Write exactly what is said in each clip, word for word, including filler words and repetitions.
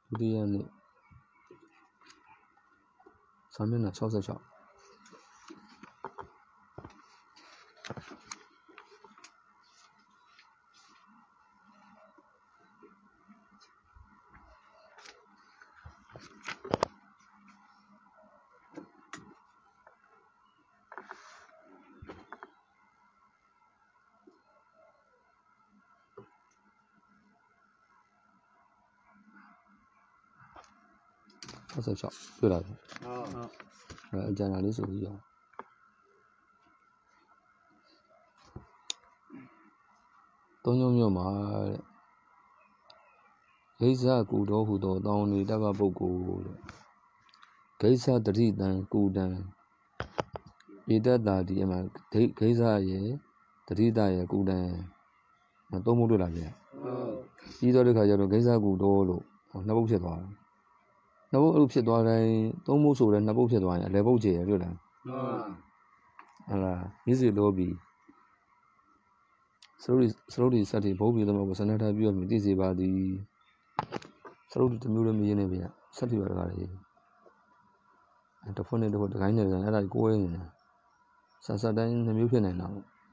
第二呢，上面呢超市桥。超市桥，对了。啊。呃，在哪里手机啊？东涌မြို့မှာဂိစ္စကူတော်ဟူသောတောင်းနေတကပုဂ္ဂိုလ်တဲ့ဂိစ္စတတိတံကူတံဧတတ္တာဒီအမှဂိဂိစ္စရဲ့တတိတရဲ့ကူတံသုံးဖို့တွေ့လာပြန်ပြီးတော့ဒီခါကျတော့ဂိစ္စကူတော်လို့နှစ်ပုတ်ဖြစ်သွားတယ်နှစ်ပုတ်အဲ့လိုဖြစ်သွားတိုင်းသုံးပုတ်ဆိုတဲ့နှစ်ပုတ်ဖြစ်သွားရင်အလဲပုတ်ကျေရတွေ့လားဟုတ်လားမြစ်စီလို့ပြီးစရုပ်စရုပ်ဒီစက်တီဘုံပြီးတော့ဆန္ဒထားပြီးတော့မြည်သိစေပါသည်စရုပ်ဒီမျိုးလည်းမရင်းနေဗျစက်တီပါတကားလေတစ်ဖွနဲ့တစ်ဖွတစ်ခိုင်းနေတယ်အဲ့ဒါကိုယ်ရင်းနေဆက်ဆက်တိုင်းနှမျိုးဖြစ်နေတာ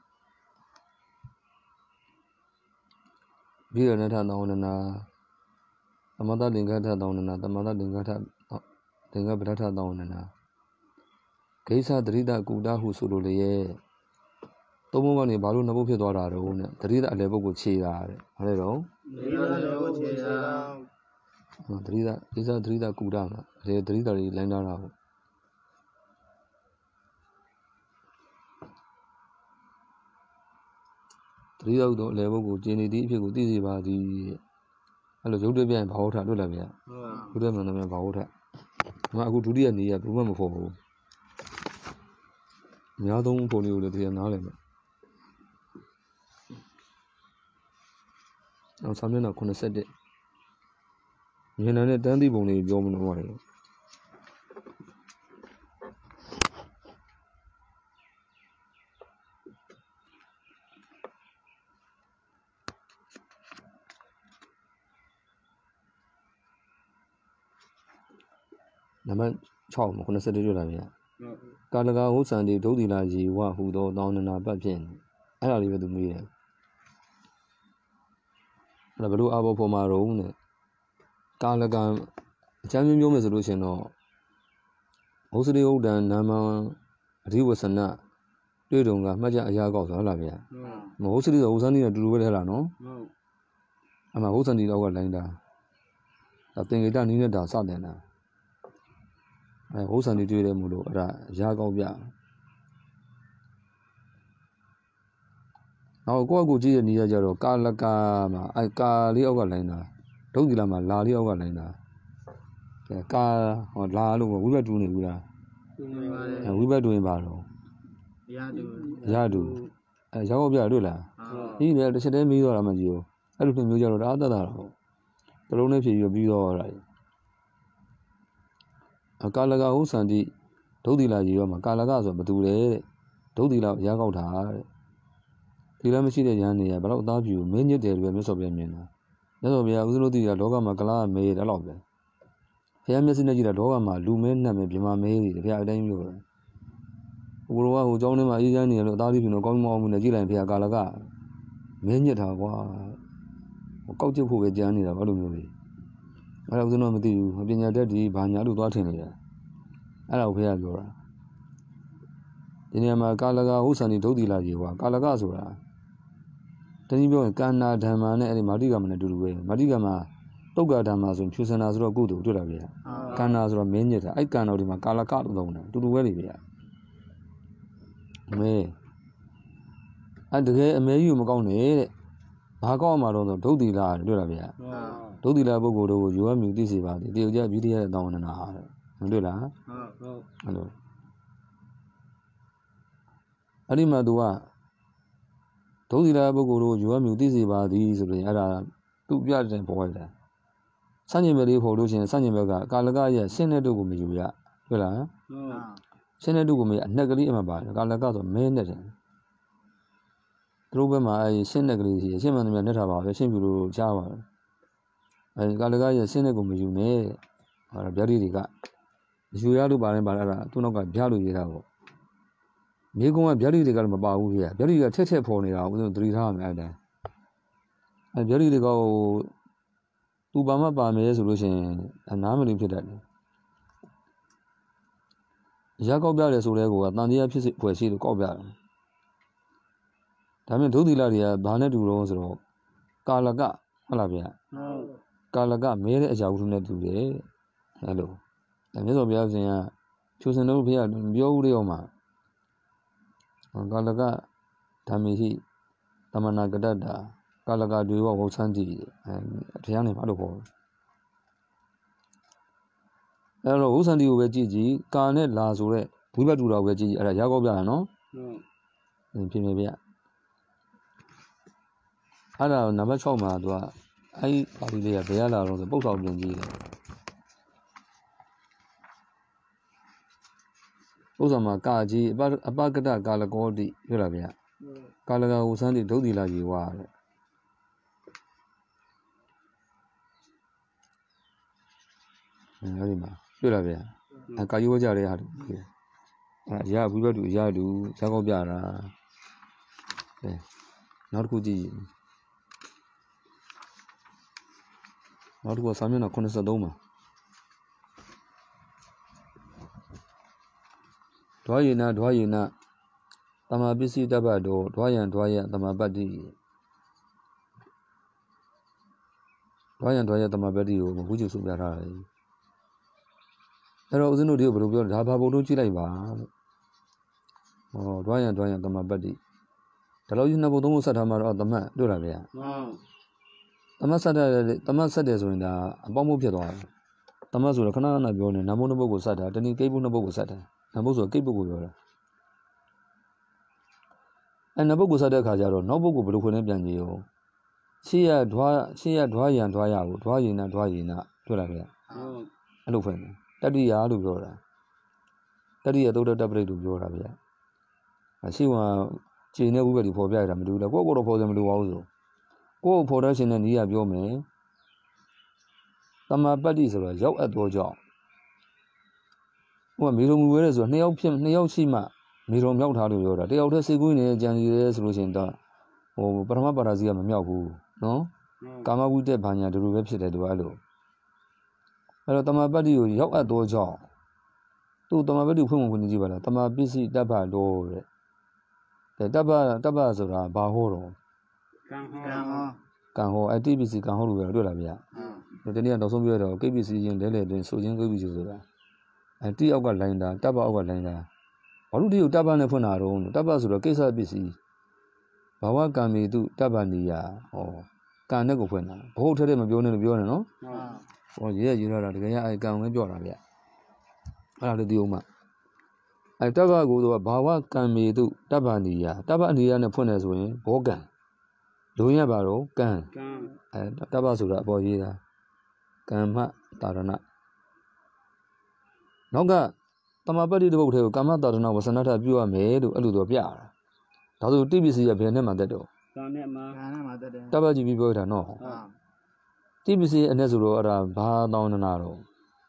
ပြီးတော့နဲ့ထတောင်းနေတာသမထလင်္ကထတောင်းနေတာသမထလင်္ကထလင်္ကပဋ္ဌထတောင်းနေတာဂိစ္စတရိတကူတာဟုဆိုလိုလေရဲ့သုံးဘုံကနေဘာလို့နှစ်ဘုတ်ဖြစ်သွားတာတော့နဲ့တရိတအလဲဘုတ်ကိုခြေတာတဲ့ဘာလဲတော့တရိတအလဲဘုတ်ခြေတာတရိတဂိစ္စတရိတကူတာမှာအဲတရိတတွေလိုင်းထားတာပေါ့တရိတဟုသောအလဲဘုတ်ကိုခြေနေသည့်အဖြစ်ကိုသိစေပါသည်အဲ့လိုရုပ်တွေ့ပြန်ဘာဝထလွတ်လာပြန်ဟုတ်ရုပ်တွေ့မှန်တယ်ဘာဝထဒီမှာအခုဒုတိယနေရဘယ်မှမဖို့ဘူးအများဆုံးပုံလေးကိုလည်းတရားနားလည်မယ်နောက်စာမျက်နှာeighty-oneမြင်နိုင်တဲ့တန်းသီးပုံလေးပြောမလို့ရတယ်နံပါတ်sixမှာeighty-oneတွေ့လာပြီကာလကဟုတ်စံဒီဒုတိလာရေဝဟူသောတောင်းနနာပတ်ဖြင့်အဲ့ဒါလေးပဲသူမေးတယ်အဲ့ဒါဘလို့အဘောဖော်မှာတော့နဲ့ကာလကအချမ်းမျိုးမျိုးမယ်ဆိုလို့ရှင်တော့ဟုတ်စရိဟုတ်တန်နာမအဓိဝဆနတွေ့တုံကမှတ်ကြအရာကောက်ဆိုဟုတ်လားဗျာမဟုတ်စရိဆိုဟုတ်စံဒီနဲ့တူတူပဲလဲလားနော်ဟုတ်အမှဟုတ်စံဒီတော့ကလိုင်းတာဒါသင်္ကေတနည်းနဲ့ဒါစတင်တာအဲဟုတ်စံဒီတွေ့တယ်မို့လို့အဲ့ဒါအရာကောက်ပြနောက်ကိုယ့်အကူကြည့်ရနေရကြတော့ကာလကာမှာအဲကာလေးအောက်ကလိုင်းတာဒုတိလာမှာလာလေးအောက်ကလိုင်းတာအဲကာဟောလာလို့ဝိဘတ်တူနေဘူးလားတူနေပါတယ်အဲဝိဘတ်တူရင်ပါတော့ရတူရတူအဲရောက်အောင်ပြတွေ့လားဟုတ်ဒီလေတစ်ချက်တည်းပြီးတော့တာမှကြည့်ဦးအဲ့လိုမျိုးကြတော့ဒါအသက်တာတော့တလုံးနဲ့ဖြည့်ပြီးပြီးတော့တာအကာလကဟုတ်စံတိဒုတိလာကြီးရောမှာကာလကဆိုဘယ်သူလဲတဲ့ဒုတိလာရကောက်တာတဲ့ဒီလည်းမရှိတဲ့ရန်နေရဘယ်တော့အသားပြူမင်းညစ်တယ်လို့မြတ်စွာဘုရားမြင်တာမြတ်စွာဘုရားဥစ္စလို့သိတာလောကမှာကလားမေးတယ်တော့ပဲဘုရားမျက်စိနဲ့ကြည့်တာလောကမှာလူမဲနှက်မဲပြမမဲတွေဘုရားအတိုင်းပြောတယ်ဘုရားကဟိုเจ้าထဲမှာအေးချမ်းနေရလို့အသားပြူတော့ကောင်းကောင်းမှုနဲ့ကြည့်လိုက်ဘုရားကာလကမင်းညစ်တာကွာကောက်ကျုပ်ဖို့ပဲကြမ်းနေတာဘာလို့မျိုးလဲအဲ့ဒါဥစ္စတော့မသိဘူးပညာတတ်ဒီဘာညာလို့သွားထင်နေတယ်အဲ့ဒါကိုဘုရားပြောတာဒီနေရာမှာကာလကဟုတ်စံဒီဒုတိလာကြီးဟောကာလကဆိုတာတနည်းပြောရင်ကန္နာဓမ္မာနဲ့အဲ့ဒီမာတိကမနဲ့အတူတူပဲမာတိကမတုတ်ကဓမ္မာဆိုဖြူစင်တာဆိုတော့ကုသိုလ်တွေ့တာဗျာကန္နာဆိုတော့မင်းညစ်တာအဲ့ကန္နာဒီမှာကာလကလို့သုံးတယ်အတူတူပဲလေဗျာအမေအဲ့တကယ်အမေကြီးကိုမကောင်းနဲ့တဲ့ဘာကောင်းမှာတော့ဆိုဒုတိလာတွေ့တာဗျာဒုတိလာပုဂ္ဂိုလ်တို့ကိုယူရမြူသိစေပါသည်တယောက်ကြပြီးတည်းရဲ့တောင်းနေတာဟာမတွေ့လားဟုတ်ဟုတ်အဲ့လိုအဲ့ဒီမှာသူကဒုတိယပုဂ္ဂိုလ်တို့ယူရမြူသိစေပါသည်ဆိုရင်အဲ့ဒါသူ့ပြတဲ့ပေါ်ရတာစัญญ္ဘလေးဖို့လို့ရှိရင်စัญญ္ဘကကာလကရဲ့ရှင်းတဲ့တို့ကိုမယူရဟုတ်လားဟုတ်ရှင်းတဲ့တို့ကိုမရအနှက်ကလေးအမှပါတယ်ကာလကဆိုမဲနဲ့တယ်သူတို့ဘက်မှာအဲရှင်းတဲ့ကလေးရှိရှင်းမှန်တယ်မြတ်ထားပါပဲရှင်းပြလို့ကြားပါပဲအဲကာလကရဲ့ဆင်းတဲ့ကိုမယူနဲ့ဟာဗျာဒိတွေကယူရလို့ပါတယ်ပါလားသူ့နောက်ကဗျာလို့ရေးတာပေါ့မြေကုန်းကဗျာဒိတွေကလည်းမပါဘူးဗျာဗျာဒိတွေကထက်ထက်ပေါ်နေတာဦးဆုံးသတိထားရမယ်အဲ့ဒါအဲဗျာဒိတွေကဟိုသူပါမပါမယ်ဆိုလို့ရှိရင်အနားမလို့ဖြစ်တတ်တယ်ရကောက်ပြတယ်ဆိုတဲ့ကောကတန်တရားဖြစ်ဖွယ်ရှိလို့ကောက်ပြတယ်ဒါပေမဲ့ဒုသီလတွေကဘာနဲ့တူတော့ဆိုတော့ကာလကဟုတ်လားဗျာကာလကမဲတဲ့အရာဝတ္ထုနဲ့တူတယ်အဲ့လိုဒါမြတ်စွာဘုရားရှင်ကဖြူစင်တို့ဘုရားပြောဦးရောမှာကာလကဓမ္မေဟိတမနာကတ္တကာလကတွေဝဝဆန်းတည်အဲတရားနဲ့ဘာလို့ခေါ်အဲ့တော့ဝဆန်းတည်ကိုပဲကြည့်ကြည့်ကာနဲ့လာဆိုတဲ့ဝိဘတ်တူတော်ပဲကြည့်ကြည့်အဲ့ဒါရကောက်ပြရနော်ဟုတ်ပြင်ပြပြအဲ့ဒါနံပါတ်၆မှာသူကအဲ့ဒီပါဠိလေးကဘယ်ရလာတော့ဆိုပုတ်ဆောင်ပြင်ကြည့်တယ်ပုတ်ဆောင်မှာကာကြီးအပအပကတ္တကာလကောတိပြောလားဗျာကာလကဝဆန်းတိဒုသီလာကြီးဝါတဲ့အဲ့ဒီမှာတွေ့လားဗျာအကာကြီးဝကြတဲ့ဟာတူအဲ့ရဝိဘတ်တူရတူဇာကောက်ပြတာအဲနောက်တစ်ခုကြည့်နောက်တစ်ခုစာမျက်နှာခုနှစ်ဆယ့်သုံးမှာဒွါယေနဒွါယေနတမပစ္စည်းတပ္ပတောဒွါယံဒွါယတမပတ္တိဒွါယံဒွါယတမပတ္တိကိုဘုကျုစုပြထားတယ်အဲ့တော့ဦးဇင်းတို့ဒီကိုဘယ်လိုပြောလဲဒါဘာဘုံတို့ကြည့်လိုက်ပါလို့ဟောဒွါယံဒွါယံတမပတ္တိဒါလို့ယူနှစ်ဘုံသုံးဘုံဆက်ထားမှာတော့သမတ်တွေ့လားဗျာသမတ်ဆက်တဲ့သမတ်ဆက်တယ်ဆိုရင်ဒါအပေါင်းမှုဖြစ်သွားတယ်သမတ်ဆိုတော့ခဏခဏပြောနေနံဘုံနှစ်ဘုံကိုဆက်တာတနည်းကိတ်ဘုံနှစ်ဘုံကိုဆက်တာနံဘုံဆိုကိတ်ဘုံကိုပြောတာအဲနံဘုံကိုဆက်တဲ့အခါကျတော့နောက်ဘုံကိုဘယ်လိုခွင့်နဲ့ပြန်ကြည့်ရောရှေ့ရဒွါရှေ့ရဒွါယံဒွါယကိုဒွါယေနဒွါယေနတွေ့လားဗျာအဲ့လိုဖွင့်တယ်တတိယလို့ပြောတာတတိယသုဒ္ဓတပရိတ်လို့ပြောတာဗျာအရှိဝါခြေနဲ့ဝိပ္ပတိဖော်ပြရတာမတူဘူးလားကိုယ့်ကိုယ်တော့ဖော်စမလို့ပါဘူးဆိုကိုယ့်ကိုဖော်တဲ့ရှင်နဲ့နီးရပြောမယ်တမပတ္တိဆိုတော့ရောက်အပ်သောကြောင့်ဟိုကမေရုံမူဝဲရဲဆိုတော့နှစ်ယောက်ဖြစ်နှစ်ယောက်ရှိမှမေရုံမြောက်ထားလို့ပြောတာတယောက်တည်းစေကွင်းနဲ့ကြံစီရဲဆိုလို့ရှိရင်တော့ဟိုပထမပါရာစီကမမြောက်ဘူးနော်ကာမဝိတ္တဘာညာဒီလိုပဲဖြစ်တယ်သူကအဲ့လိုအဲ့တော့တမပတ္တိကိုရောက်အပ်သောကြောင့်သူတမပတ္တိဖွင့်ဝင်ခွင့်ကြည့်ပါလားတမပစ္စည်းတပ္ပတော်တဲ့အဲတပ္ပတပ္ပဆိုတာဘာဟောတော့ကံဟောကံဟောအတိပစ္စည်းကံဟောလို့ပြောတွေ့လားဗျာဟုတ်ဒီနေ့ကတော့ဆုံးပြရတော့ကိပ္ပစ္စည်းချင်းလဲလဲတွင်ဆိုချင်းကိပ္ပစ္စည်းဆိုတာအဲတိအောက်ကလိုင်းတာတပ္ပအောက်ကလိုင်းတာဘာလို့ဒီကိုတပ္ပနဲ့ဖွင့်တာတော့တပ္ပဆိုတော့ကိစ္စပစ္စည်းဘာဝကံမီတုတပ္ပနိယဟောကံနဲ့ကိုဖွင့်တာဘဟုတ်ထဲထဲမပြောနဲ့လို့ပြောနေနော်ဟောရေးရရေးရတာတကယ်ရအဲကံပဲပြောတာဗျအဲ့ဒါလေးဒီအောင်မှအဲတပ္ပကိုဆိုတော့ဘာဝကံမီတုတပ္ပနိယတပ္ပနိယနဲ့ဖွင့်တယ်ဆိုရင်ဘောကံလုံးရပါတော့ကံအဲတပ္ပဆိုတာအပေါ်ရေးတာကမ္မတာရဏနောက်ကတမပတ္တိတပုတ်ထဲကိုကမ္မတာရဏဝဆနထပြုရမယ်လို့အဲ့လိုတော့ပြတာဒါဆိုတိပစ္စည်းရဘယ်နဲ့မှတက်တော့ကံနဲ့မှကံနဲ့မှတက်တယ်တပ္ပကြည့်ပြီးပြောတာနော်ဟုတ်တိပစ္စည်းအနဲ့ဆိုတော့အဲ့ဒါဘာတောင်းနာတော့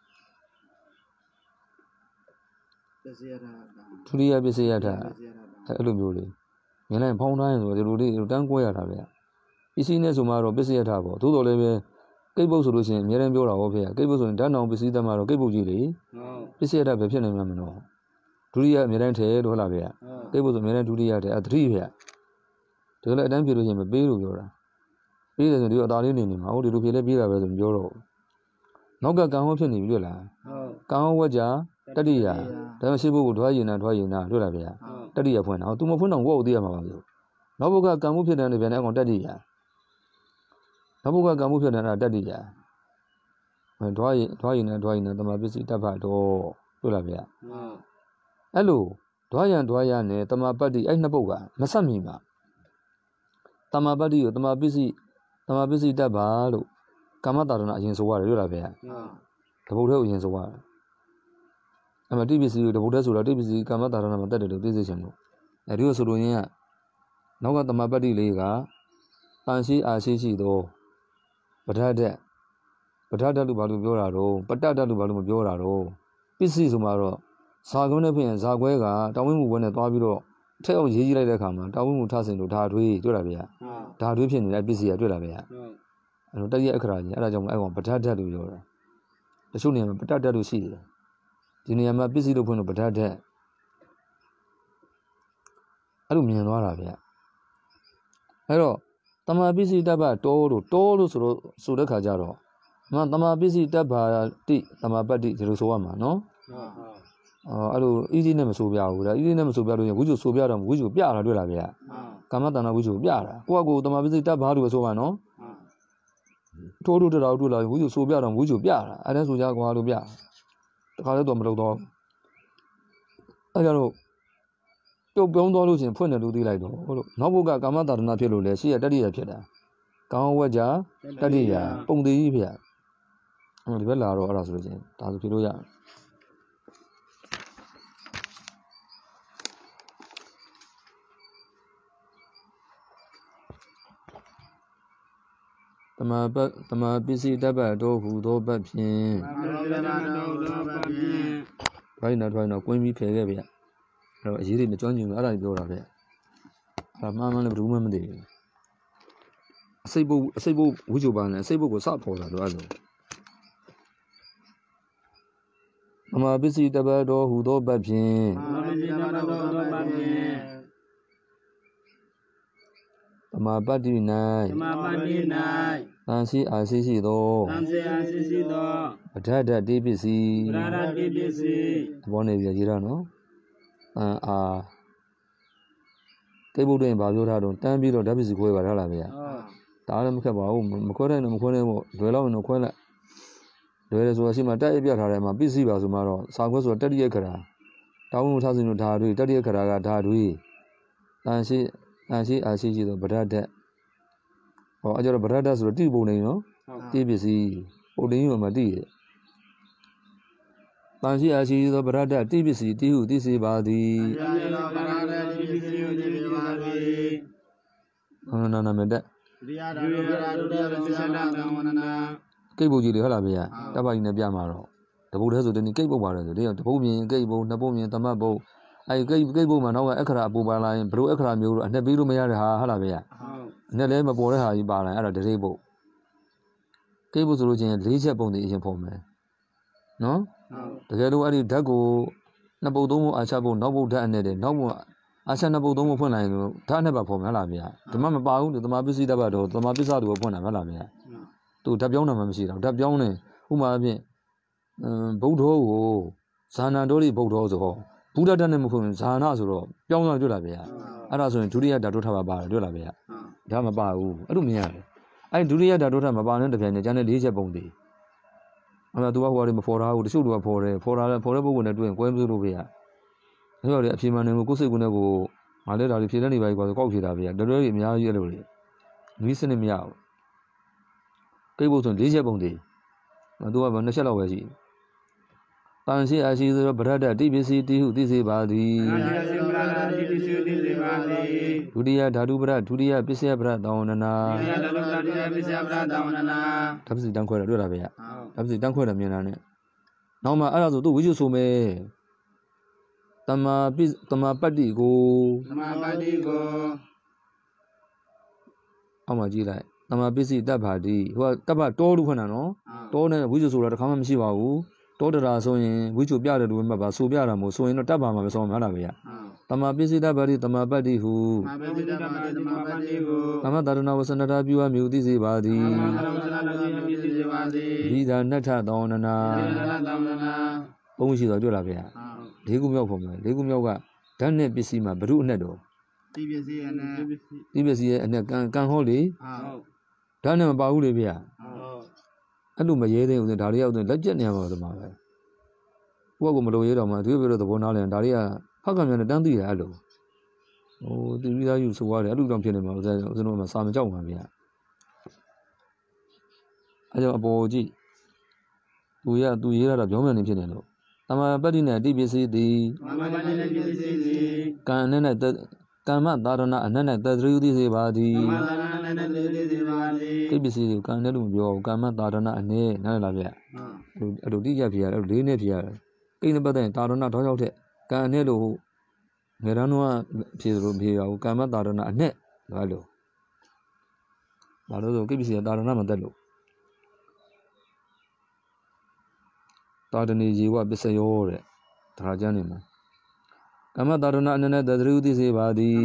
ပစ္စည်းရတာဒုတိယပစ္စည်းရတာအဲ့လိုမျိုးလေးမြင်လိုက်ဖောင်းတိုင်းဆိုဒီလိုလေးတန်းကွဲရတာဗျပစ္စည်းနဲ့ဆိုမှတော့ပစ္စည်းရတာပေါ့သို့တော်လည်းပဲကိတ်ပုတ်ဆိုလို့ရှိရင်အများအားပြောတာဟောဖေကိတ်ပုတ်ဆိုရင်ဓာတ်နောင်ပစ္စည်းသမားတော့ကိတ်ပုတ်ကြီးလေပစ္စည်းရတာပဲဖြစ်နေမှာမလို့ဒုတိယအများအားထဲလို့ဟုတ်လားဖေကိတ်ပုတ်ဆိုအများအားဒုတိယထဲအသတိဖေဒီလိုအတန်းပြေလို့ရှိရင်မပေးလို့ပြောတာပေးတယ်ဆိုဒီအသာလေးနေနေမှာဟုတ်ဒီလိုဖြေလဲပြေးတာပဲဆိုမပြောတော့နောက်ကကံဟောဖြစ်နေပြီတွေ့လားကံဟောဝက်ကြတတိယဒါမှရှိဖို့ကိုဓွားရင်နာဓွားရင်နာတွေ့လားဖေတတိယဖွင့်တာဟော तू မဖွင့်တော့ကိုယ့်ကိုသိရမှာပါလို့နောက်ဘုကကံမှုဖြစ်တဲ့နေပြန်တဲ့အကောင်တတိယနောက်ဘုကကံမှုဖြစ်တဲ့အဲ့တတိယဓွားရင်ဓွားရင်နဲ့ဓွားရင်နဲ့တမပစ္စည်းတပ္ပတော့တွေ့လားဖေအဲ့လိုဓွားရန်ဓွားရနဲ့တမပတ္တိအဲ့နှစ်ပုဒ်ကမဆက်မိမှာတမပတ္တိကိုတမပစ္စည်းတမပစ္စည်းတပ္ပလို့ကာမတာရဏအရင်ဆိုရတယ်တွေ့လားဖေတပုဒ်ထဲကိုအရင်ဆိုရတယ်အဲ့မှာတိပစ္စည်းကိုတပုဒ်ထဲဆိုတာတိပစ္စည်းကာမတာရဏမှာတက်တယ်လို့သိစေချင်လို့အဲ့ဒီလိုဆိုလို့ရင်းကနောက်ကတမပတ္တိလေးကတန်ရှိအာရှိရှိသောပဋ္ဌာတ်ပဋ္ဌာတလူဘာလို့ပြောတာတော့ပတ္တတလူဘာလို့မပြောတာတော့ပစ္စည်းဆိုမှတော့ဇာကုန်းနဲ့ဖြစ်ရင်ဇာခွဲကတောင်းဝင်းမှုဘွဲနဲ့သွားပြီးတော့ထက်အောင်ရေးကြည့်လိုက်တဲ့အခါမှာတောင်းဝင်းမှုထဆင်လို့ဓာထွေးတွေ့လာဗျာဓာထွေးဖြစ်နေတဲ့ပစ္စည်းကတွေ့လာဗျာအဲ့တော့တတိယအခရာကြီးအဲ့ဒါကြောင့်အဲ့ကောင်ပဋ္ဌာတလူပြောတာတချို့နေရာမှာပတ္တတလူရှိတယ်ဒီနေရာမှာပစ္စည်းလို့ဖွင့်လို့ပဋ္ဌာတအဲ့လိုမြင်သွားတာဗျအဲ့တော့တမာပစ္စည်းတပ်ပတောလို့တောလို့ဆိုတော့ဆိုတဲ့ခါကျတော့မတမာပစ္စည်းတပ်ပါတိတမာပတ္တိဒီလိုဆိုရမှာနော်အော်အဲ့လိုအီးကြီးနဲ့မဆိုပြဘူးဒါအီးကြီးနဲ့မဆိုပြလို့ရင်ဝိဇ္ဇုဆိုပြတော့ဝိဇ္ဇုပြတာတွေ့လားဗျကာမတဏ္ဍဝိဇ္ဇုပြတာကိုယ့်အကိုတမာပစ္စည်းတပ်ပါလို့ပဲဆိုပါနော်ထိုးတို့တတော်တွေ့လာဝိဇ္ဇုဆိုပြတော့ဝိဇ္ဇုပြတာအဲ့ဒါဆိုကြကွာလို့ပြတခါလည်းတော့မလုပ်တော့အဲ့ကြတော့ပြုတ်ပြုံးသွားလို့ရှင်ဖွင့်တယ်လို့သိလိုက်တော့ဟုတ်လို့နောက်ဘုကကာမတာရဏဖြစ်လို့လေရှိရတတိယဖြစ်တာကောင်းဝက်ကြတတိယပုံသေးကြီးဖြစ်အဲ့ဒီဘက်လာတော့အဲ့ဒါဆိုလို့ရှင်ဒါဆိုဖြစ်လို့ရတမပတမပစ္စည်းတပတ်တော်ဟူသောဘက်ဖြင့်ဘိုင်းနာထွိုင်းတော့ကွင်းပြီးဖယ်ခဲ့ဗျအဲ့တော့အရေးတွေမကျွမ်းကျင်ဘူးအဲ့ဒါကြီးပြောတာဗျအဲ့ဒါမှန်မှန်လည်းဘယ်သူမှမသိဘူးအစိတ်ဘုတ်အစိတ်ဘုတ်ဝိဇ္ဇုပါနဲ့အစိတ်ဘုတ်ကိုစဖော်တာတော့အဲ့လိုတမပစ္စည်းတပတ်တော်ဟူသောဘက်ဖြင့်တမပတ္တိ၌တမပတ္တိ၌သံရှိအာရှိရှိသောသံရှိအာရှိရှိသောပဋ္ဌာတတိပစ္စည်းပဋ္ဌာတတိပစ္စည်းဘောနေပြရေးရနော်အံအာကိဗုဒ္ဓရင်ဘာပြောထားတော့တန်းပြီးတော့ဓာတ်ပစ္စည်းခွဲပါထားလားဗျာဒါလည်းမခက်ပါဘူးမခွဲနိုင်တော့မခွဲနိုင်ဘူးလွယ်လောက်ရင်တော့ခွဲလိုက်လွယ်တယ်ဆိုတာရှိမှတက်ရပြထားတယ်မှာပစ္စည်းပါဆိုမှတော့စာခွဲဆိုတော့တတိယခရာတောင်းမှုထားစင်လို့ဓာတွေတတိယခရာကဓာတွေတန်ရှိတန်ရှိအာရှိရှိသောဗဒတ်တက်ဟောအကြတော့ဗဒတ်တက်ဆိုတော့တိပုံနေနော်တိပစ္စည်းပုံနေရောမတိရဲ့တန်ရှိအာရှိရှိသောဗဒတ်တက်တိပစ္စည်းတိဟုသိစေပါသည်ဟောနာနာမတက်တရားတော်ရာဒုတိယပစ္စယနာသံဝန္ဒနာကိတ်ပုတ်ကြီးတွေဟုတ်လားဗျာတပ်ပါကြီးနဲ့ပြမှာတော့တပုတ်တည်းဆိုတနည်းကိတ်ပုတ်ပါတယ်ဆိုတည်းတပုတ်မြင်ကိတ်ပုတ်နှစ်ပုတ်မြင်တမတ်ပုတ်အဲ့ကိတ်ကိတ်ပုတ်မှာနောက်ကအခရာအပူပါလာရင်ဘလို့အခရာမျိုးလို့အနှစ်ပေးလို့မရတဲ့ဟာဟုတ်လားဗျာအနှစ်လည်းမပေါ်တဲ့ဟာကြီးပါလာရင်အဲ့ဒါတရေပုတ်ကိတ်ပုတ်ဆိုလို့ချင်းလေးချက်ပုံတွေအရင်ပုံမယ်နော်တကယ်လို့အဲ့ဒီဓာတ်ကိုနှစ်ပုတ်သုံးပုတ်အာချပုတ်နောက်ပုတ်ဓာတ်အနဲ့တဲ့နောက်ပုတ်အာချနှစ်ပုတ်သုံးပုတ်ဖွင့်လိုက်ရင်ဓာတ်နဲ့ပါပုံမယ်ဟုတ်လားဗျာဒီမှာမပါဘူးဒီသမာပစ္စည်းတတ်တော့သမာပစ္စည်းတို့ဖွင့်တာဟုတ်လားဗျာသူဓာတ်ပြောင်းတာမှမရှိတော့ဓာတ်ပြောင်းနေဥမာအဖြစ်ဗုဒ္ဓောကိုဇာနာတော်ရိဗုဒ္ဓောဆိုဟောဘုဒ္ဓဓာတ်နဲ့မဖွင့်ဇာနာဆိုတော့ပြောင်းသွားတွေ့လားဗျာအဲ့ဒါဆိုရင်ဒုတိယဓာတ်တို့ထပ်ပါပါတယ်တွေ့လားဗျာဒါမပါဘူးအဲ့လိုမြင်ရတယ်အဲ့ဒုတိယဓာတ်တို့ထပ်မပါတဲ့တပြိုင်နက်ကျန်တဲ့လေးချက်ပုံတည်အဲ့ဒါသူကဟိုဟာတွေမဖော်ထားဘူးတချို့တွေကဖော်တယ်ဖော်ထားတယ်ဖော်တဲ့ပုံကနဲ့တွေ့ရင်ကွဲမစိုးလို့ဗျာအဲ့တော့လေအဖြေမှန်တယ်ကိုကိုယ်စိတ်ကိုယ်နဲ့ကိုငါလည်းဒါတွေဖြေတဲ့နေပါကြီးကွာကောက်ဖြေတာဗျာတော်တော်ကြီးအများကြီးအဲ့လိုလေနည်းစနစ်မရဘူးကိတ်ဖို့ဆိုလေးချက်ပုံတည်သူကဘာနှစ်ချက်လောက်ပဲရှိတန်ရှိအရှိဆိုဗရဒ္ဒတိပစ္စည်းတိဟုသိစေပါသည်ဒုတိယဓာတုပရဒုတိယပစ္စယပရတောင်းနနာဒုတိယဓာတုပရဒုတိယပစ္စယပရတောင်းနနာဓာတ်ပစ္စည်းတန်းခွဲတာတွေ့လားဗျာဓာတ်ပစ္စည်းတန်းခွဲတာမြင်တာနဲ့နောက်မှအဲ့ဒါဆိုသူဝိဇ္ဇုဆိုမယ်တမပိတမပတ္တိကိုတမပတ္တိကိုအောက်မှာကြည့်လိုက်တမပစ္စည်းတပ်ပါတိဟိုကတပ်ပါတောလို့ခွန်းတာနော်တောနဲ့ဝိဇ္ဇုဆိုတာတစ်ခါမှမရှိပါဘူးတောတရာဆိုရင်ဝိဇ္ဇုပြတယ်လို့မှတ်ပါဆိုပြတာမို့ဆိုရင်တော့တပ်ပါမှာပဲဆိုမှာလားဗျာတမပစ္စည်းတပ်ပါတိတမပတ္တိဟုတမပစ္စည်းတပ်ပါတိတမပတ္တိဟုသမတရဏဝဆန္ဒတာပြုအမြူသိစေပါသည်ဒီသာနတ္ထသောနနာဘုံရှိတော်တွေ့လားဗျာလေးခုမြောက်ပုံပဲလေးခုမြောက်ကဓာတ်နဲ့ပစ္စည်းမှာဘုရုအနဲ့တော့ဒီပစ္စည်းအနဲ့ဒီပစ္စည်းရဲ့အနဲ့ကံကံဟောလေဟုတ်ဓာတ်နဲ့မပါဘူးလေဗျာဟုတ်အဲ့လိုမရဲသေးဘူးဆိုဒါတွေရောက်တော့လက်ကျက်နေရမှာဒီမှာပဲကိုယ့်ကိုမလိုရဲတော့မှသူပြောတဲ့သဘောနားလဲဒါတွေကဟောက်ကံမြန်နဲ့တန်းသိရအဲ့လိုဟိုသူပြီးသားယူဆိုရတယ်အဲ့လိုတော့ဖြစ်နေမှာဥစ္စာဥစ္စာတော့မှစာမကြောက်မှာဗျာအဲ့ကြောင့်အပေါ်ကြည့်သူရသူရေးရတာပြောင်းမြန်နေဖြစ်နေလို့တမပတ္တိနဲ့အတိပစ္စည်းသည်တမပတ္တိနဲ့ပစ္စည်းသည်ကံနဲ့နဲ့ကမ္မသာရဏအနတ်နဲ့သတ္တရိယသိစေပါသည်ကမ္မသာရဏနဲ့သတ္တရိယသိစေပါသည်ကိပ္ပစီကံနဲ့လို့မပြောဘူးကာမတာရဏအနေနားလည်လားဗျအဲ့လိုတိကျဖြစ်ရတယ်အဲ့လိုလေးနဲ့ဖြစ်ရတယ်ကိနဲ့ပတ်သက်ရင်တာရဏတောက်တဲ့ကံနဲ့လို့ငရန်းတော့ဖြစ်လို့ဖြစ်ရဘူးကာမတာရဏအနဲ့ဘာလို့ဘာလို့ဆိုကိပ္ပစီကတာရဏမတက်လို့တာတဏီဇေဝပစ္စယောတဲ့ဒါကြမ်းနေမှာကမ္မတာရဏအနနဲ့တသရုသိစေပါသည်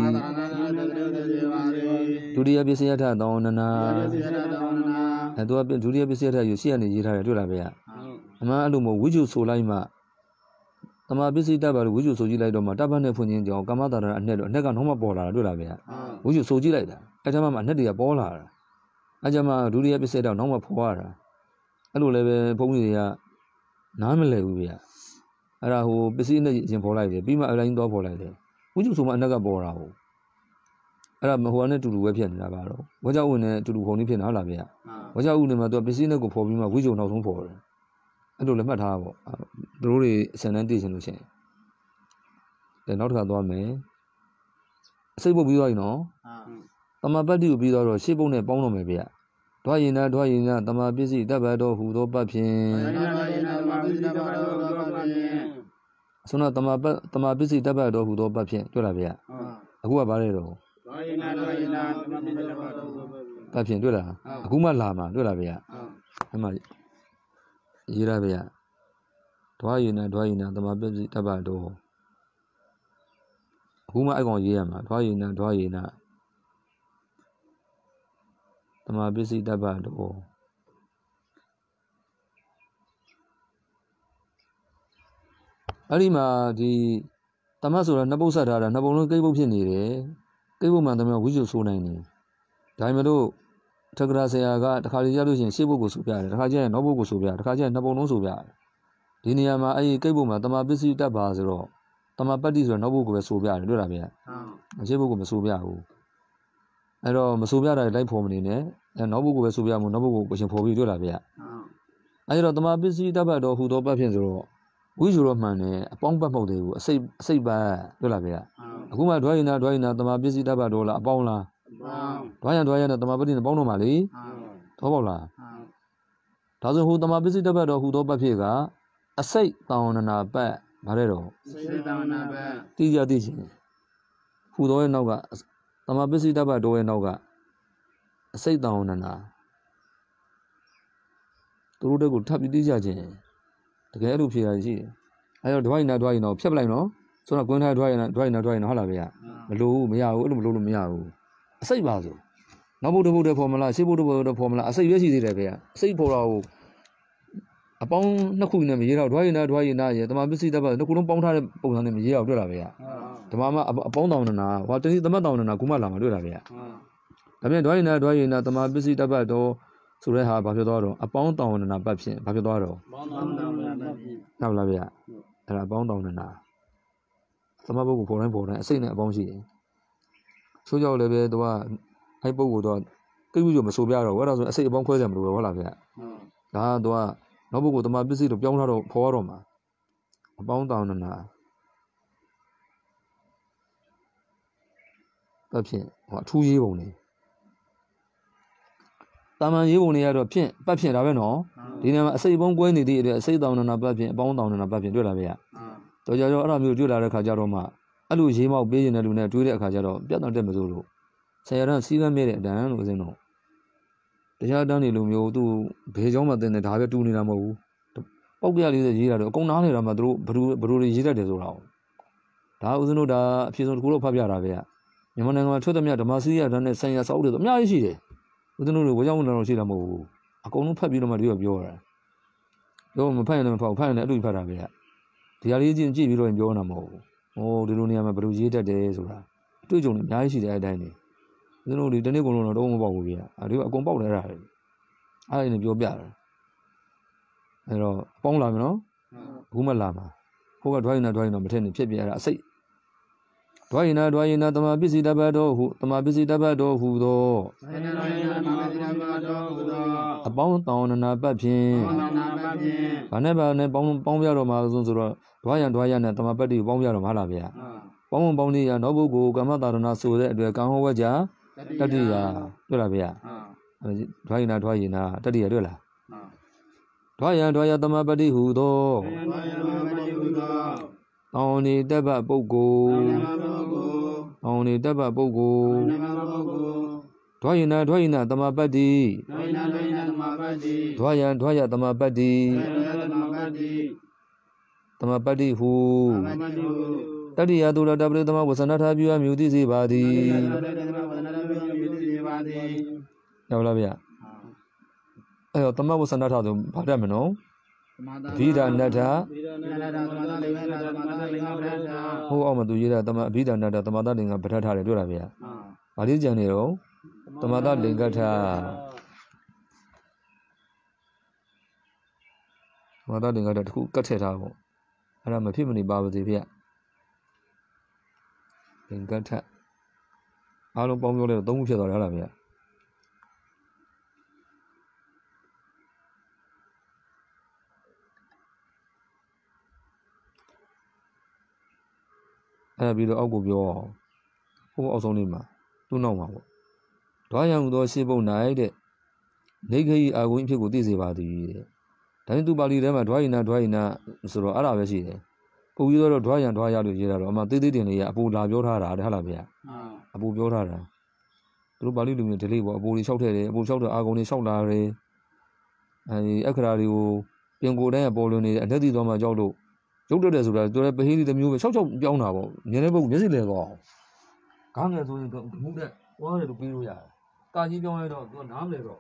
ဒုတိယပစ္စယထသောနနာအဲသူကဒုတိယပစ္စယထယူရှိရနေရေးထားတယ်တွေ့လားဗျာအမှန်အဲ့လိုမဟုတ်ဝိဇ္ဇုဆိုလိုက်မှသမာပစ္စည်းတပ်ပါလို့ဝိဇ္ဇုဆိုကြည့်လိုက်တော့မှတပ်ပတ်နဲ့ဖွင့်ခြင်းကြောင့်ကမ္မတာရဏအနဲ့တော့အနဲ့ကတော့မှပေါ်လာတာတွေ့လားဗျာဝိဇ္ဇုဆိုကြည့်လိုက်တာအဲ့ဒါမှအနဲ့တွေကပေါ်လာတာအဲ့ကြမှာဒုတိယပစ္စယတော့နောက်မှပေါ်လာတာအဲ့လိုလည်းပဲဘုန်းကြီးတွေကနားမလည်ဘူးဗျာအဲ့ဒါဟိုပစ္စည်းနဲ့ရင်ပေါ်လိုက်တယ်ပြီးမှအတိုင်းတော့ပေါ်လိုက်တယ်ဝိဇ္ဇုဆိုမှအနက်ကပေါ်တာဟုတ်အဲ့ဒါဟိုကနေတူတူပဲဖြစ်နေတာပါတော့ဝကြဥနဲ့တူတူခုံလေးဖြစ်နေဟုတ်လားဗျာဝကြဥနဲ့မှသူကပစ္စည်းနဲ့ကိုပေါ်ပြီးမှဝိဇ္ဇုနောက်ဆုံးပေါ်တယ်အဲ့လိုလည်းမှတ်ထားပါပေါ့သူတို့တွေအစံတန်းသိချင်လို့ရှိရင်ဒါနောက်တစ်ခါသွားမယ်အစိတ်ပုတ်ပြီးသွားပြီနော်တမပတ်တိကိုပြီးတော့ရှေ့ပုတ်နဲ့ပေါင်းတော့မယ်ဗျာဒွါရင်နာဒွါရင်နာတမပစ္စည်းတပ်ပတ်တော်ဟူသောပတ်ဖြင့်ဆိုတော့တမပတ်တမပစ္စည်းတပ်ပတ်တော်ဟူသောပတ်ဖြင့်တွေ့လားဗျာအခုကဘာလဲတော့ဒွါရင်နာဒွါရင်နာတမပစ္စည်းတပ်ပတ်တော်ဟူသောပတ်ဖြင့်တွေ့လားအခုမှလာမှာတွေ့လားဗျာအဲ့မှာရေးရဗျာဒွါရင်နာဒွါရင်နာတမပစ္စည်းတပ်ပတ်တော်အခုမှအဲ့ကောင်ရေးရမှာဒွါရင်နာဒွါရင်နာတမပစ္စည်းတပ်ပတ်တော်အဲ့ဒီမှာဒီတမတ်ဆိုတာနှစ်ပုတ်ဆက်ထားတာနှစ်ပုံလုံးကိတ်ပုတ်ဖြစ်နေတယ်ကိတ်ပုတ်မှန်တယ်ဝိဇ္ဇုဆိုနိုင်တယ်ဒါမှမဟုတ်ထက္ကရာဆရာကတခါလေရလို့ရှိရင်ရှေ့ပုတ်ကိုဆိုပြတယ်တခါကျရင်နောက်ပုတ်ကိုဆိုပြတယ်တခါကျရင်နှစ်ပုံလုံးဆိုပြတယ်ဒီနေရာမှာအဲ့ဒီကိတ်ပုတ်မှာတမပစ္စည်းတပ်ပါဆိုတော့တမပတ္တိဆိုတော့နောက်ပုတ်ကိုပဲဆိုပြတယ်တွေ့လားဗျာရှေ့ပုတ်ကိုမဆိုပြဘူးအဲ့တော့မဆိုပြတာလိုက်ဖော်မနေနဲ့အဲနောက်ပုတ်ကိုပဲဆိုပြမှုနောက်ပုတ်ကိုကိုရှင်ဖော်ပြီးတွေ့လားဗျာအဲ့တော့တမပစ္စည်းတပ်ပတ်တော်ဟူသောပတ်ဖြင့်ဆိုတော့ဝိဇ္ဇုရောမှန်တယ်အပေါင်းပတ်မဟုတ်သေးဘူးအစိတ်အစိတ်ပတ်တွေ့လားဗျာအခုမှဒွါရင်နာဒွါရင်နာတမပစ္စည်းတပ်ပတ်တော်လားအပေါင်းလားဒွါရင်ဒွါရင်နဲ့တမပတ္တိနဲ့ပေါင်းတော့မှလေသောပေါက်လားဒါဆိုဟိုတမပစ္စည်းတပ်ပတ်တော်ဟူသောပတ်ဖြစ်ကအစိတ်တောင်းနာပတ်ဗါတဲ့တော့အစိတ်တောင်းနာပတ်တိကျသိချင်းဟူသောရဲ့နောက်ကတမပစ္စည်းတပ်ပတ်တော်ရဲ့နောက်ကအစိတ်တောင်းနာသူတို့တွေကိုထပ်ပြီးသိကြခြင်းတကယ်အဲ့လိုဖြေရရှိတယ်အဲ့တော့ဒွါရင်နာဒွါရင်တော့ဖြတ်ပလိုက်နော်ဆိုတော့ကွင်းထားဒွါရင်နာဒွါရင်နာဒွါရင်နာဟုတ်လားဗျာမလို့ဘူးမရဘူးအဲ့လိုမလို့လို့မရဘူးအစိတ်ပါဆိုနောက်ဘုဒ္ဓဘုဒ္ဓဖော်မလားရှေ့ဘုဒ္ဓဘုဒ္ဓဖော်မလားအစိတ်ပဲရှိသေးတယ်ဗျာအစိတ်ဖော်တော့အပေါင်းနှစ်ခုနဲ့မရေးတော့ဒွါရင်နာဒွါရင်နာရဲ့တမပစ္စည်းတပ်ပါနှစ်ခုလုံးပေါင်းထားတဲ့ပုံစံနဲ့မရေးတော့တွေ့လားဗျာဓမ္မမအပေါင်းတောင်းနာဟောတတိသမတ်တောင်းနာခုမှလာမှာတွေ့လားဗျာဒါပြန်ဒွါရင်နာဒွါရင်နာတမပစ္စည်းတပ်ပါတော့ဆိုတဲ့ဟာဘာဖြစ်သွားတော့အပေါင်းတောင်းနာပတ်ဖြင့်ဘာဖြစ်သွားတော့ပေါင်းတောင်းနာပတ်ဖြင့်ဟုတ်လားဗျာအဲ့ဒါအပေါင်းတောင်းနာသမတ်ပုဂ္ဂိုလ်ပေါ်တိုင်းပေါ်တိုင်းအစိတ်နဲ့အပေါင်းရှိတယ်ဆိုကြောက်လည်းပဲသူကအဲ့ပုဂ္ဂိုလ်တော့ကိတ်ဝိဇ္ဇုမဆိုပြတော့အဲ့ဒါဆိုအစိတ်အပေါင်းခွဲကြမလို့ဟုတ်လားဗျာဒါကသူကနောက်ပုဂ္ဂိုလ်တမပစ္စည်းတို့ပြောင်းထားတော့ဖော်ရတော့မှာအပေါင်းတောင်းနာပတ်ဖြင့်ဟိုအထူးရေးပုံနေတာမန်ရေးပုံတွေကတော့ဖြင့်ပတ်ဖြင့်ဒါပဲနော်ဒီနေရာမှာအစိတ်ပုံကွဲနေသည့်အတွက်အစိတ်တောင်းနာပတ်ဖြင့်အပေါင်းတောင်းနာပတ်ဖြင့်တွေ့လာဗျာတော်ကြတော့အဲ့လိုမျိုးတွေ့လာတဲ့ခါကျတော့မှအဲ့လိုရေးမောက်ပေးနေတဲ့လူနဲ့တွေ့တဲ့အခါကျတော့ပြတ်တော့တက်မစိုးလို့ဆရာတော်စီးကမ်းမြဲတဲ့အတန်းလို့အစင်းတော့တရားတန်းနေလူမျိုးသူဘယ်เจ้าမှတင်တယ်ဒါပဲတူနေတာမဟုတ်ဘူးပောက်ပြလေးရေးတာတော့အကုန်နားနေတာမှသူတို့ဘယ်လိုဘယ်လိုရေးတတ်တယ်ဆိုတာဒါဥစဉ်တို့ဒါအဖြစ်ဆုံးတစ်ခုတော့ဖတ်ပြတာပဲမြန်မာနိုင်ငံမှာထွက်သမျှဓမ္မစီရတန်းနဲ့ဆိုင်ရာစောက်တွေတော့အများကြီးရှိတယ်ဦးဇင်းတို့တွေဝေကြောင်းတော်ရှိတာမဟုတ်ဘူးအကုန်လုံးဖတ်ပြီးတော့မှဒီကပြောတာပြောမဖတ်ရင်လည်းမဖတ်ဘူးဖတ်ရင်လည်းအတူဖတ်တာပဲဒီဟာလေးချင်းကြည့်ပြီးတော့ပြောနေတာမဟုတ်ဘူးဟိုဒီလိုနေရာမှာဘယ်လိုရေးတတ်တယ်ဆိုတာအတွေ့အကြုံတွေအများကြီးရှိတယ်အဲ့တိုင်းနေဦးဇင်းတို့ဒီတနေ့ကုန်လုံးတော့တော့မပေါက်ဘူးဗျာအဲဒီကအကုန်ပေါက်နေတာအဲ့ဒါနေပြောပြတာအဲ့တော့ပေါင်းလာမယ်နော်အခုမှလာမှာဟိုကဒွိုင်းနာဒွိုင်းနာမထက်နေဖြစ်ပြအဲ့ဒါအစိတ်ဒွိုင်းနာဒွိုင်းနာတမပစ္စည်းတပတ်တော်ဟုတမပစ္စည်းတပတ်တော်ဟုသောအပေါင်းတောင်းနာပတ်ဖြင့်ဘာနဲ့ဘာနဲ့ပေါင်းပေါင်းပြတော့မှာဆိုဆိုတော့ဒွိုင်းရဒွိုင်းရနဲ့တမပတ်တိကိုပေါင်းပြတော့မှာလားဗျာပေါင်းပေါင်းလေးရနောက်ပုဂ္ဂိုလ်ကမ္မတာရဏဆိုတဲ့အတွက်ကံဟောဝကြတတိယတွေ့လားဗျာထွားရင်နာထွားရင်နာတတိယတွေ့လားထွားရန်ထွားရသမပတိဟုသောတောင်းနေတက်ပပုဂ္ဂိုလ်တောင်းနေတက်ပပုဂ္ဂိုလ်ထွားရင်နာထွားရင်နာသမပတိထွားရန်ထွားရသမပတိသမပတိဟုတတိယသူရတပရိသမဝဆန္ဒထားပြုအမြူသိစေပါသည်ရောက်လားဗျအဲ့တော့သမဝဆန္ဒထားဆိုဘာတတ်မနော်အဘိဓာနတ္ထဟိုအောင်မသူရေးတာသမအဘိဓာနတ္ထသမတလင်္ကာပဋ္ဌထားတယ်တွေ့လားဗျဘာလေးကြံနေတော့သမတလင်္ကထသမတလင်္ကထတခုကတ်ထည့်ထားပေါ့အဲ့ဒါမဖြစ်မနေပါပါစေဗျလင်္ကထအားလုံးပေါင်းပြောလဲသုံးခုဖြစ်သွားတယ်ဟုတ်လားဗျအဲ့ပြီးတော့အောက်ကိုပြောဟိုအောက်ဆုံးလေးမှာသူ့နောက်မှာပေါ့ဓွားရံဟူသောရှေးပုတ်၌တဲ့နေခိအာဂုံအဖြစ်ကိုသိစေပါသည်တဲ့ဒါနဲ့သူပါဠိထဲမှာဓွားရည်နာဓွားရည်နာဆိုတော့အဲ့ဒါပဲရှိတယ်ပုံပြီးတော့ဓွားရံဓွားရလို့ရေးတာတော့အမှသေးသေးတင်လေးကအပူလာပြောထားတာတဲ့ဟုတ်လားဗျအပူပြောထားတာသူတို့ပါဠိလူမျိုးဒလိပေါ့အပူလေးလျှောက်ထည့်တယ်အပူလျှောက်တော့အာဂုံလေးလျှောက်လာတယ်အဲဒီအခရာတွေကိုပြင်ကိုယ်တိုင်းကပေါ်လွင်နေတဲ့အထက်သီးသွားမှကြောက်လို့ရုပ်တက်တယ်ဆိုတာတော်တော်ပဟိတိတစ်မျိုးပဲ၆၆ပြောင်းတာပေါ့မြင်တဲ့ပုတ်မျက်စိလဲကောခေါင်းငယ်ဆိုရင်တော့မှုတဲ့ဝါးတယ်လို့ပြီးလို့ရတယ်ကာကြီးပြောင်းရတော့သူကနားမလဲတော့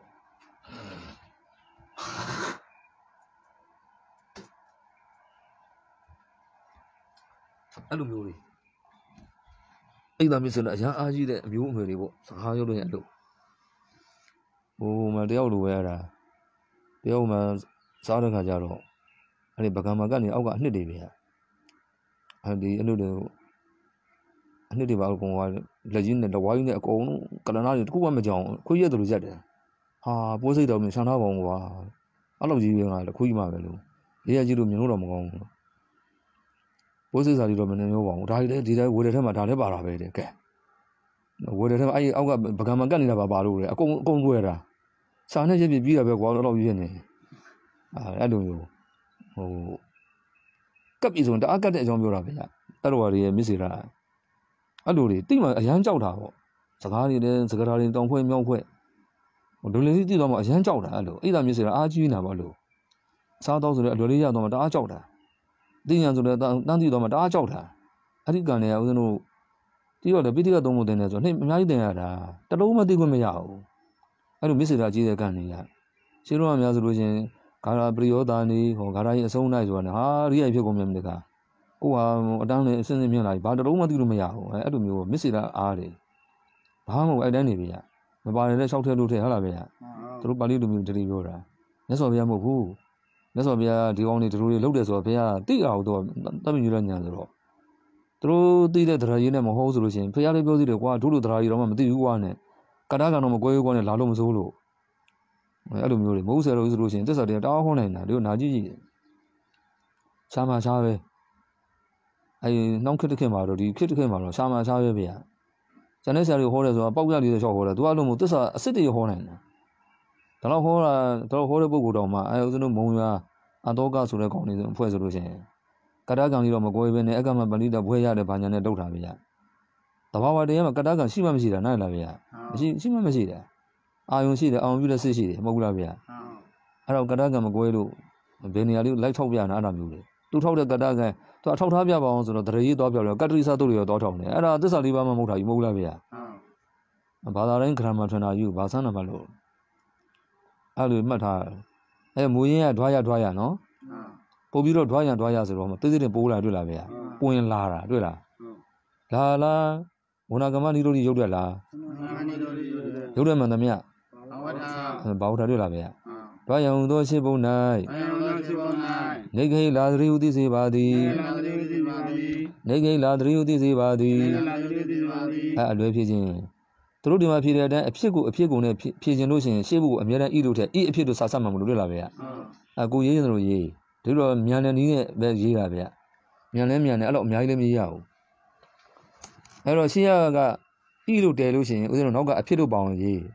အဲ့လိုမျိုးလေးအိဒါမျိုးဆိုတော့အရာအားကြီးတဲ့အမျိုးအငွေတွေပေါ့စကားရုပ်လို့ရလို့ဟိုမှာတယောက်လိုပဲရတာတယောက်မှစားတဲ့ခါကျတော့အဲ့ဒီပကံမကနေအောက်ကအနှစ်တွေပဲအဲ့ဒီအနှစ်တွေအနှစ်တွေပါအကုန်ကလက်ကြီးနဲ့လက်ဝါးကြီးနဲ့အကုန်လုံးကလနာတွေတခုမှမကြောင်ခွေးရက်တယ်လို့ရက်တယ်ဟာပိုးစိတ်တော်မြင်ဆန္ဒပေါင်းကွာအဲ့လိုကြီးပဲငါလည်းခွေးမှပဲလို့ရေးရကြီးလို့မြင်လို့တော့မကောင်းဘူးပိုးစိတ်စာကြီးတော့မနေမျိုးပါဘူးဒါကြီးလည်းဒီတိုင်းဝေတဲ့ထဲမှာဒါလည်းပါတာပဲတဲ့ကဲဝေတဲ့ထဲမှာအဲ့အောက်ကပကံမကတ်နေတာပါပါလို့လေအကုန်အကုန်ွယ်တာစာနဲ့ရက်ပြပြီးတာပဲကွာတော့ကြီးဖြစ်နေအဲ့လိုမျိုးဟိုကပ်ပြီဆိုရင်တအားကတ်တဲ့အကြောင်းပြောတာပဲအဲ့လိုဟာတွေရဲ့မစ်စေတာအဲ့လိုတွေတိမှအရန်ကြောက်တာပေါ့စကားတွေလည်းစကားတွေတောင်ဖွဲ့မြောက်ဖွဲ့ဟိုဒုလင်းစီတိတော့မှအရန်ကြောက်တာအဲ့လိုအဲ့ဒါမစ်စေတာအားကြီးနေတာပေါ့လို့စားတော့ဆိုလည်းအလွယ်လေးရတော့မှတအားကြောက်တာတိညာဆိုလည်းတန်းတိတော့မှတအားကြောက်တာအဲ့ဒီကံတွေကဦးဇင်းတို့တိတော့လည်းပိဋကသုံးဖို့တင်နေဆိုနှစ်အများကြီးတင်ရတာတလုံးမသိခွင့်မရဘူးအဲ့လိုမစ်စေတာကြီးတဲ့ကံတွေကရှင်းတော့အများဆိုလို့ချင်းဂါရပရိယောတာနေဟောဂါရကြီးအဆုံးနိုင်ဆိုတာဟာရိယဖြစ်ကုန်မြန်တယ်ကကိုဟာအတန်းနဲ့အစင်းစင်းမြင်လာပြီဘာတလုံးမသိလို့မရဘူးအဲ့လိုမျိုးမစ်စေတာအားတယ်ဘာမှမဟုတ်အဲ့တိုင်းနေပြီကမပါတယ်လည်းရှောက်ထဲလို့ထဲဟုတ်လားဗျာသူတို့ပါဠိလိုမျိုးတတိပြောတာမြတ်စွာဘုရားမဟုတ်ဘူးမြတ်စွာဘုရားဒီကောင်းနေတို့တွေလှုပ်တယ်ဆိုတော့ဘုရားသိအောင်တော့တတ်မြင်ရညာဆိုတော့သူတို့သိတဲ့တရားရင်းနဲ့မဟုတ်ဆိုလို့ရှိရင်ဘုရားလေးပြောသေးတယ်ကွာတို့လိုတရားရည်တော့မှမသိဘူးကွာနဲ့ကတားကတော့မကွဲဘူးကွာနဲ့လာလို့မစိုးလို့အဲ့လိုမျိုးတွေမဟုတ်ဆယ်လို့ဆိုလို့ရှိရင်သစ္စာတရားတောင်းဟောနိုင်တာတို့နာကြည့်ကြည့်ရှားမှရှားပဲအဲနှောင်းခစ်တစ်ခစ်မှာတော့ဒီခစ်တစ်ခစ်မှာတော့ရှားမှရှားပဲဗျာကျန်တဲ့ဆရာတွေဟောတယ်ဆိုတာပေါက်ပြလေးတွေလျှောက်ဟောတယ်သူအဲ့လိုမျိုးသစ္စာအစ်စ်တွေဟောနိုင်တာဒါတော့ဟောတာတော့ဟောတဲ့ပုဂ္ဂိုလ်တော်မှာအဲဦးဇင်းတို့မုံရွာအတောကဆိုတဲ့ကောင်လေးဆိုအဖွဲ့ဆိုလို့ရှိရင်ကတားကံလေးတော့မကွဲဘဲနဲ့အကမပဏိတဘွဲရတယ်ဘာညာနဲ့လောက်တာဗျာတဘာဝတရားမှာကတားကံရှိမှမရှိတာနိုင်လားဗျာမရှိရှိမှမရှိတာအာယုံရှိတယ်အာယုံပြုတဲ့စိတ်ရှိတယ်မဟုတ်ဘူးလားဗျာအဲ့တော့ကတားကံမကွဲလို့ဘယ်နေရာလေးလိုက်ထောက်ပြနာအဲ့ဒါမျိုးလေသူထောက်တဲ့ကတားကံသူအထောက်ထားပြပါအောင်ဆိုတော့တရေကြီးသွားပြောလို့ကတ္တရိစတုတွေရောသွားထောက်နေအဲ့ဒါသစ္စာလေးပါးမှမဟုတ်တာကြီးမဟုတ်လားဗျာဘာသာတိုင်းဂရမထွန်းတာယူဘာဆန်းနာမလို့အဲ့လိုမှတ်ထားအဲမူရင်းကဓွားရဓွားရနော်ပို့ပြီးတော့ဓွားရဓွားရဆိုတော့တိတိတင်ပိုးလာတွေ့လားဗျာပွင်လာတာတွေ့လားလာလားဝဏကမနိရောဓိရုပ်တယ်လားရုပ်တယ်မှန်သမျှဘာဝတာတွေ့လားဗျာဓွားရဟုသောရှိပုံ၌နေခိလာသရိဟုသိစေပါသည်နေခိလာသရိဟုသိစေပါသည်အဲအလွယ်ဖြစ်ခြင်းသူတို့ဒီမှာဖြည့်တဲ့အတိုင်းအဖြစ်ကိုအဖြစ်ကိုနဲ့ဖြည့်ခြင်းလို့ရှိရင်ရှေ့ဘုကိုအများတန်းဤလို့ထက်ဤအဖြစ်တို့စာစမှမလို့တွေ့လားဗျာအကိုရေးရင်တို့ရေးဒီလိုမြန်တဲ့နည်းနဲ့ပဲရေးတာဗျာမြန်လဲမြန်တယ်အဲ့လိုအများကြီးလည်းမရေးရဘူးအဲ့တော့ရှေ့ကဤလို့တဲလို့ရှိရင်ဦးဇင်းတို့နောက်ကအဖြစ်တို့ပေါအောင်ရေးနော်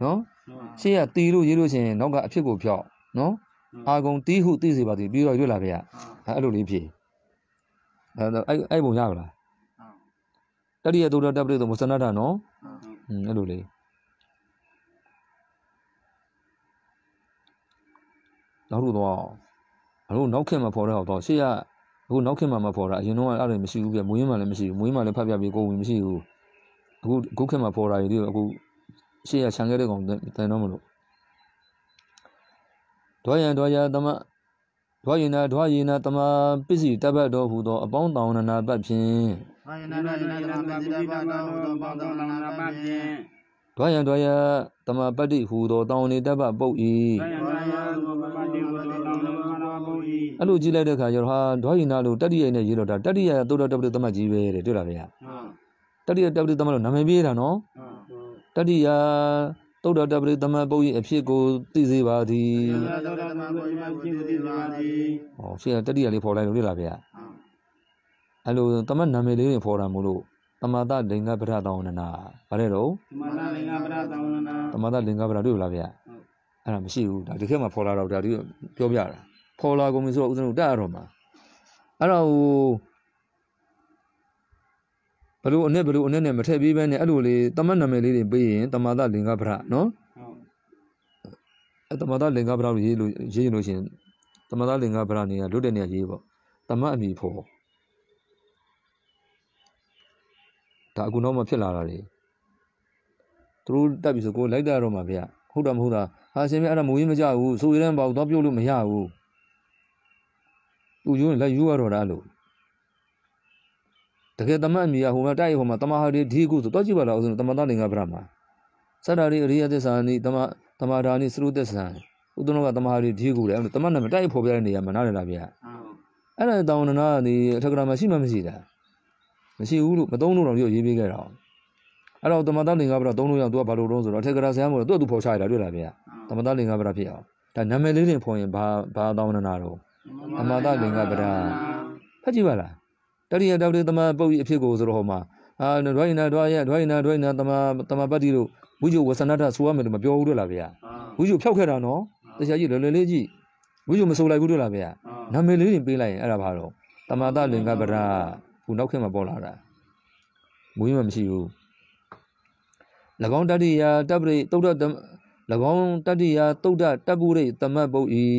ရှေ့ကတီလို့ရေးလို့ရှိရင်နောက်က အဖြစ်ကိုဖြောက်နော်အာကုန်တီးဟုသိစေပါသည်ပြီးတော့တွေ့လာဗျအဲ့လိုလေးဖြေအဲ့အဲ့ပုံရပါလားတတိယသုဒ္ဓတပ္ပရိသမုစနတ္ထနော်อืมအဲ့လိုလေးနောက်လို့တော့ဘာလို့နောက်ခင်မှာဖော်တော့တော့ရှေ့ကအခုနောက်ခင်မှာမဖော်တာအရင်တော့အဲ့လိုမရှိဘူးပြမွေးမှလည်းမရှိဘူးမွေးမှလည်းဖတ်ပြပြီးကိုယ်ဝင်မရှိဘူးအခုအခုခင်မှာဖော်တာတွေအခုရှေ့ကခြံခဲ့တဲ့ကောင်တန်တော့မလို့ဒွါယံဒွါယသမဒွါယနာဒွါယနာတမပစ္စည်းတပတ်တော်ဟူသောအပေါင်းတောင်းနာပတ်ဖြင့်ဒွါယနာဒွါယနာတမပစ္စည်းတပတ်တော်ဟူသောအပေါင်းတောင်းနာပတ်ဖြင့်ဒွါယံဒွါယတမပတ္တိဟူသောတောင်းနေတပတ်ပုတ်၏အဲ့လိုကြည့်လိုက်တဲ့အခါကျတော့ဟာဒွါယနာလို့တတိယနဲ့ရေးတော့တာတတိယသုဒ္ဓတပ္ပရိသမတ်ကြီးပဲတဲ့တွေ့လားဗျာတတိယတပ္ပရိသမတ်လို့နာမည်ပေးတာနော်တတိယသုဒ္ဓတပ္ပရိသမတ်ပုတ်၏အဖြစ်ကိုသိစေပါသည်သုဒ္ဓတပ္ပရိသမတ်ပုတ်၏အဖြစ်ကိုသိစေပါသည်ဟောရှေ့ကတတိယလေးဖော်လိုက်လို့တွေ့လားဗျာအဲ့လိုသမတ်နာမည်လေးတွေဖော်တာမို့လို့သမတလင်္ကပရတောင်းနနာဗါတဲ့တော့သမတလင်္ကပရတောင်းနနာသမတလင်္ကပရတွေ့လားဗျာအဲ့ဒါမရှိဘူးဒါဒီခေတ်မှာဖော်လာတော့ဒါဒီပြောပြတာဖော်လာကုန်ပြီဆိုတော့ဦးဇင်းတို့တက်ရတော့မှာအဲ့တော့ဘလို့အနဲ့ဘလို့အနဲ့နဲ့မထည့်ပေးဘဲနဲ့အဲ့လိုလေးသမတ်နာမည်လေးတွေပေးရင်သမတလင်္ကပရနော်အဲ့သမတလင်္ကပရလို့ရေးလို့ရေးလို့ရှိရင်သမတလင်္ကပရနေရလွတ်တဲ့နေရာရေးပေါ့သမတ်အမိဖော်ဒါအခုတော့မှဖြစ်လာတာလေသူတို့တက်ပြီဆိုကိုလိုက်တာတော့မှာဗျဟုတ်တာမဟုတ်တာဟာရှင်ဗျအဲ့ဒါမဝေးမကြဘူးဆိုရတဲ့ပေါက်တော့ပြုတ်လို့မရဘူးသူယူရင်လက်ယူရတော့တာလို့တကယ်သမတ်အမိကဟိုမှာတိုက်ဟိုမှာတမဟာရီဒီကုဆိုတော့ကြည့်ပါလားဦးဇင်းသမတလင်္ကပရမှာစတ္တာရီအရိယသစ္စာနိတမတမဒါနိသရုသစ္စာဦးဇင်းတို့ကတမဟာရီဒီကုလေအဲ့တမတ်နာမတိုက်ဖော်ပြတဲ့နေရာမှာနားလည်လားဗျအဲ့ဒါတောင်းနနာဒီအထက်ကရာမှာရှိမှမရှိတာမရှိဘူးလို့မသုံးလို့တော့ပြောရေးပေးခဲ့တာအဲ့တော့သမတလင်္ကပရသုံးလို့ရအောင်သူကဘာလို့တော့ဆိုတော့အထက်ကရာဆရာမို့တော့သူ့သူဖော်ချရတာတွေ့လားဗျသမတလင်္ကပရဖြစ်အောင်ဒါနာမည်လေးတွေဖော်ရင်ဘာဘာတောင်းနနာတော့သမတလင်္ကပရဖတ်ကြည့်ပါလားတတိယတောက်တဲ့သမပုတ်အဖြစ်ကိုဆိုတော့ဟောမှာအာဒွိုင်းနာဒွိုင်းရဒွိုင်းနာဒွိုင်းနာသမသမပတ္တိတို့ဝိဇ္ဇဝဆနတဆိုရမယ်လို့မပြောဘူးတွေ့လားဗျဝိဇ္ဇဖြောက်ခဲ့တာနော်တရားကြီးလွယ်လွယ်လေးကြည့်ဝိဇ္ဇမဆိုလိုက်ဘူးတွေ့လားဗျနာမည်လေးတွေပေးလိုက်ရင်အဲ့ဒါဘာတော့သမတလင်္ကပရခုနောက်ခေတ်မှာပေါ်လာတာမွေးမှမရှိဘူး၎င်းတတိယတပ္ပရိသုဒ္ဓ၎င်းတတိယသုဒ္ဓတပ္ပုရိသမတ်ပုတ်ဤ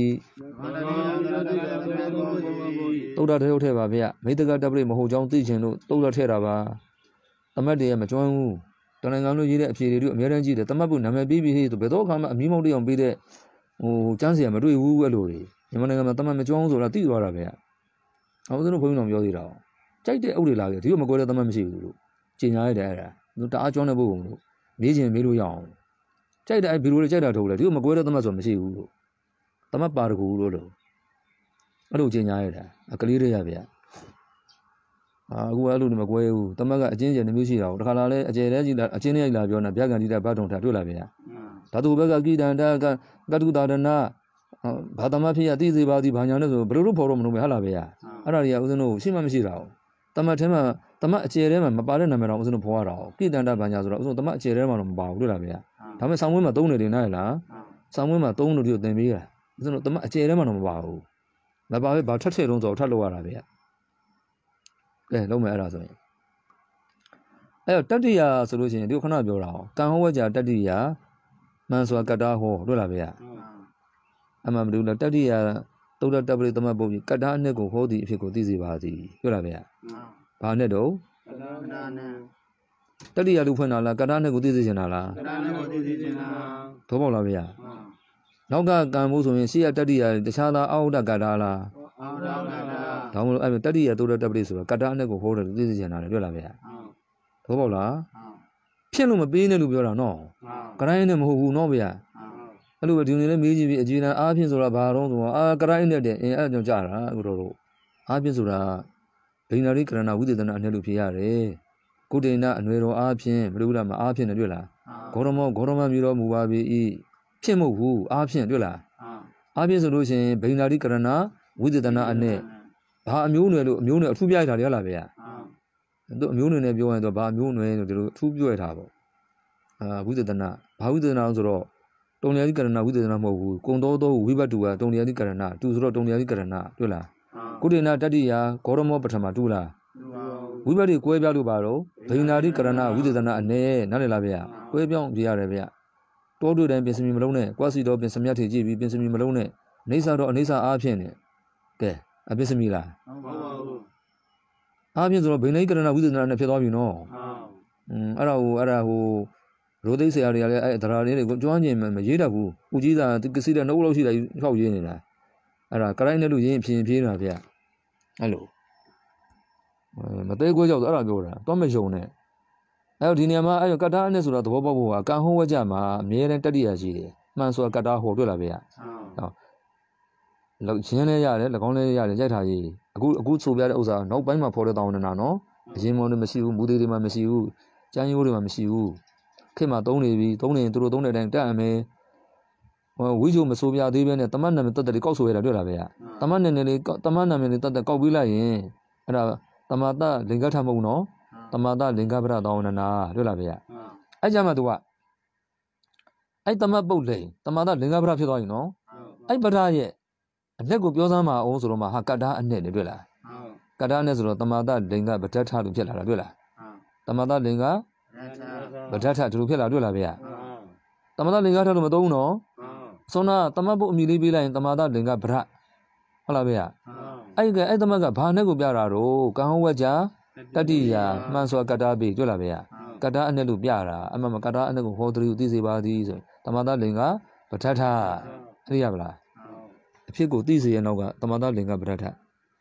သုဒ္ဓထဲထဲပါဗျမိတ္တကတပ္ပရိမဟုတ်ကြောင်းသိခြင်းလို့သုဒ္ဓထဲတာပါသမတ်တွေကမကျွမ်းဘူးတဏ္ဍာငါလို့ရေးတဲ့အဖြေတွေတို့အများတန်းကြည့်တယ်သမတ်ပုနာမည်ပြီးပြီးဆိုဘယ်တော့အခါမှအမီးမောက်တယောက်ပေးတဲ့ဟိုကျန်းစရာမတွေ့ဘူးအဲ့လိုတွေမြန်မာနိုင်ငံမှာသမတ်မကျွမ်းဆိုတာသိသွားတာဗျအောင်စလို့ဘုန်းကြီးတော်ပြောသေးတာကြိုက်တဲ့အုပ်တွေလာခဲ့ဒီလိုမကွဲတဲ့သမတ်မရှိဘူးလို့ကျင်ညာရတယ်အဲ့ဒါသူတအားကျွမ်းတဲ့ပုဂ္ဂိုလ်လို့မေးခြင်းမေးလို့ရအောင်ကြိုက်တဲ့အဲ့ဘီလိုလေးကြိုက်တာထုတ်လဲဒီလိုမကွဲတဲ့သမတ်ဆိုမရှိဘူးလို့သမတ်ပါတကူလို့လို့အဲ့လိုကျင်ညာရတာအကလေးတွေရဗျာအာအခုအဲ့လိုမကွဲဘူးသမတ်ကအချင်းချင်းနှမျိုးရှိတာတခါလာလဲအကျယ်တဲကြီးလာအချင်းနဲ့လာပြောနေဗျာကန်တိတဲ့ဘတ်တုံထားတွေ့လာဗျာဓာတုဘက်ကကိတန္တကကတုတာဒနာဘာသမတ်ဖြစ်ရသိစေပါသည်ဘာညာနဲ့ဆိုဘယ်လိုလုပ်ဖော်တော့မလို့ပဲဟာလာဗျာအဲ့ဒါတွေကဦးဇင်းတို့ရှိမှမရှိတာဘူးသမတ်ထဲမှာသမတ်အကျယ်ထဲမှာမပါတဲ့နာမည်တော့ဦးဇင်းတို့ဖော်ရတာ哦ကိတန္တဘာညာဆိုတော့ဦးဇင်းသမတ်အကျယ်ထဲမှာတော့မပါဘူးတွေ့လားဗျာဒါပေမဲ့ဆောင်းဝင်းမှာသုံးနေတယ်နားလားဆောင်းဝင်းမှာသုံးလို့ဒီကိုသင်ပေးတာဦးဇင်းတို့သမတ်အကျယ်ထဲမှာတော့မပါဘူးမပါပဲဘာထက်ထည့်လုံးဆိုထပ်လို့ရတာဗျာကဲလုံးမယ်အဲ့ဒါဆိုရင်အဲ့တော့တတ္တိယဆိုလို့ရှိရင်ဒီခဏပြောတာ哦ကံဟောဝကြတတ္တိယမှန်စွာကတ္တာဟောတွေ့လားဗျာအမှန်မလို့တတ္တိယသုဒ္ဓတပ္ပရိသမတ်ပုတ်ပြီးကတ္တာအနှစ်ကိုဟောသည်အဖြစ်ကိုသိစေပါသည်တွေ့လားဗျာဘာနဲ့တော့ကတ္တာနဲ့တတ္တိယလူဖွင့်တာလားကတ္တာနဲ့ကိုသိစေချင်တာလားကတ္တာနဲ့ကိုသိစေချင်တာတော့ပေါ့လားဗျာနောက်ကကံမှုဆိုရင်ရှေ့ရတတ္တိယတခြားသားအာဟုဒကတ္တာလားအာဟုဒကတ္တာဒါမှမဟုတ်အဲ့တတ္တိယသုဒ္ဓတပ္ပရိဆိုတာကတ္တာနဲ့ကိုဟောတယ်သိစေချင်တာလေတွေ့လားဗျာတော့ပေါ့လားဖြစ်လို့မပေးနဲ့လို့ပြောတာနော်ကတိုင်းနဲ့မဟုတ်ဘူးနော်ဗျာအဲ့လိုပဲဒီနေ့လည်းမေးကြည့်ပြီးအကြည်နာအားဖြင့်ဆိုတာဘာတော့ဆိုတော့အာကတိုင်းနဲ့တဲ့အင်းအဲ့ကြောင့်ကြာတာအခုတော့တို့အားဖြင့်ဆိုတာဒိဏရိကရဏဝိသေသနာအနဲ့လို့ဖြစ်ရတယ်ကုဋေနအနွယ်တော်အားဖြင့်ဘယ်လိုလဲမအားဖြင့်နဲ့တွေ့လားဂေါရမောဂေါရမမျိုးတော်မူပါပြီဤဖြစ်မဟုတ်ဘူးအားဖြင့်တွေ့လားအားဖြင့်ဆိုလို့ရှိရင်ဒိဏရိကရဏဝိသေသနာအနဲ့ဘာအမျိုးအနွယ်လို့အမျိုးအနွယ်အထူးပြရတာလေဟုတ်လားဗျာသူအမျိုးအနွယ်နဲ့ပြောရင်တော့ဘာအမျိုးအနွယ်လို့ဒီလိုအထူးပြောရတာပေါ့အာဝိသေသနာဘာဝိသေသနာဆိုတော့တုံလျာတိကရဏဝိသေသနာမဟုတ်ဘူးကုံတော်သောဝိဘတ်တူကတုံလျာတိကရဏတူဆိုတော့တုံလျာတိကရဏတွေ့လားကုဋေနာတတ္တိယဂေါရမောပထမတူလားဝိဘတ်တွေကွဲပြားလို့ပါတော့ဘိနာတိကရဏဝိသေသနာအနေနားလည်လားဗျာကွဲပြောင်းပြရတယ်ဗျာတောတွေ့တိုင်းပြင်စမီမလုံးနဲ့ကွာစီတော့ပြင်စမြတ်ထေကြည့်ပြီးပြင်စမီမလုံးနဲ့အနေစာတော့အနေစာအားဖြင့်နဲ့ကဲအပြင်စမီလားဟုတ်ပါဘူးအားဖြင့်ဆိုတော့ဘိနာတိကရဏဝိသေသနာနဲ့ဖြစ်သွားပြီနော်อืมအဲ့ဒါဟိုအဲ့ဒါဟိုရိုသိဆရာတွေကလည်းအဲ့ဒရာလေးတွေကိုကျွမ်းကျင်မရေးတတ်ဘူးဦးကြီးသာကစီတဲ့နှုတ်လောက်ရှိတာဟောက်ရေးနေတာအဲ့ဒါကရိုင်းနဲ့လို့ရေးရင်ဖြင်းဖြင်းတာဗျအဲ့လိုမသေးကွဲကြောက်အဲ့ဒါပြောတာတော့မယုံနဲ့အဲ့ဒီနေရာမှာအဲ့ကတ္တာနဲ့ဆိုတာသဘောပေါက်ဖို့ကကံဟောဝကြမှာအမြဲတမ်းတတ္တိရရှိတယ်မှန်ဆိုတာကတ္တာဟောတွေ့လားဗျဟုတ်လောက်ချင်းလဲရတယ်၎င်းလဲရတယ်ကြိုက်တာကြီးအခုအခုဆိုပြတဲ့ဥစ္စာနောက်ပိုင်းမှာဖော်တဲ့တောင်းနေတာနော်အရင်မောင်တွေမရှိဘူးမူသေးတွေမှမရှိဘူးကျန်းရိုးတွေမှမရှိဘူးခေတ်မှာသုံးနေပြီသုံးနေသူတို့သုံးတဲ့အတိုင်းတက်အမယ်ဟိုဝိဇုမဆိုပြသေးပဲနဲ့တမတ်နာမည်တတ်တယ်ကောက်ဆိုရတာတွေ့လားဗျတမတ်နာမည်လေးတမတ်နာမည်လေးတတ်တယ်ကောက်ပြီးလိုက်ရင်အဲ့ဒါတမတလင်္ကထမဟုတ်နော်တမတလင်္ကပရတောင်းနာတွေ့လားဗျအဲ့ကြမှာသူကအဲ့တမတ်ပုတ်လိန်တမတလင်္ကပရဖြစ်သွားပြီနော်အဲ့ပရရဲ့အလက်ကိုပြောစမ်းပါအောင်ဆိုတော့မှဟာကတ္တာအနဲ့နေတွေ့လားကတ္တာနဲ့ဆိုတော့တမတလင်္ကပဋ္ဌထလို့ဖြစ်လာတာတွေ့လားတမတလင်္ကပဋ္ဌထဒီလိုဖြစ်လာတွေ့လားဗျတမတလင်္ကထလို့မသုံးဘူးနော်ဆိုတော့တမတ်ပုတ်အမိလေးပေးလိုက်ရင်တမတလင်္ကပရဟုတ်လားဗျအဲ့ကအဲ့တမတ်ကဘာနဲ့ကိုပြတာတော့ကံဟောဝကြတတ္တိယမှန်စွာကတ္တာပြီတွေ့လားဗျကတ္တာအနဲ့လို့ပြတာအမှန်မကတ္တာအနဲ့ကိုဟောတရီသိစေပါသည်ဆိုတမတလင်္ကပဋ္ဌထသိရပါလားအဖြစ်ကိုသိစေရနောက်ကတမတလင်္ကပဋ္ဌထ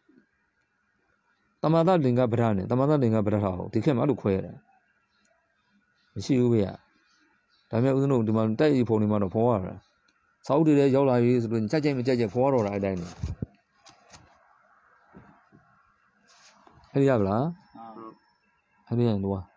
တမတလင်္ကပဋ္ဌနဲ့တမတလင်္ကပဋ္ဌဟောဒီခေတ်မှာလို့ခွဲရတယ်မရှိဘူးဗျဒါပေမဲ့ဦးဇင်းတို့ဒီမှာတိုက်ရီဖုန်တွေမှာတော့ဖော်ရတာစောက်တွေလည်းရောက်လာပြီဆိုတော့ကြက်ကြိုက်မကြက်ကြက်ဖော်တော့တာအတိုင်းအဲ့ဒီရပါလားအဲ့ဒီရင်တော့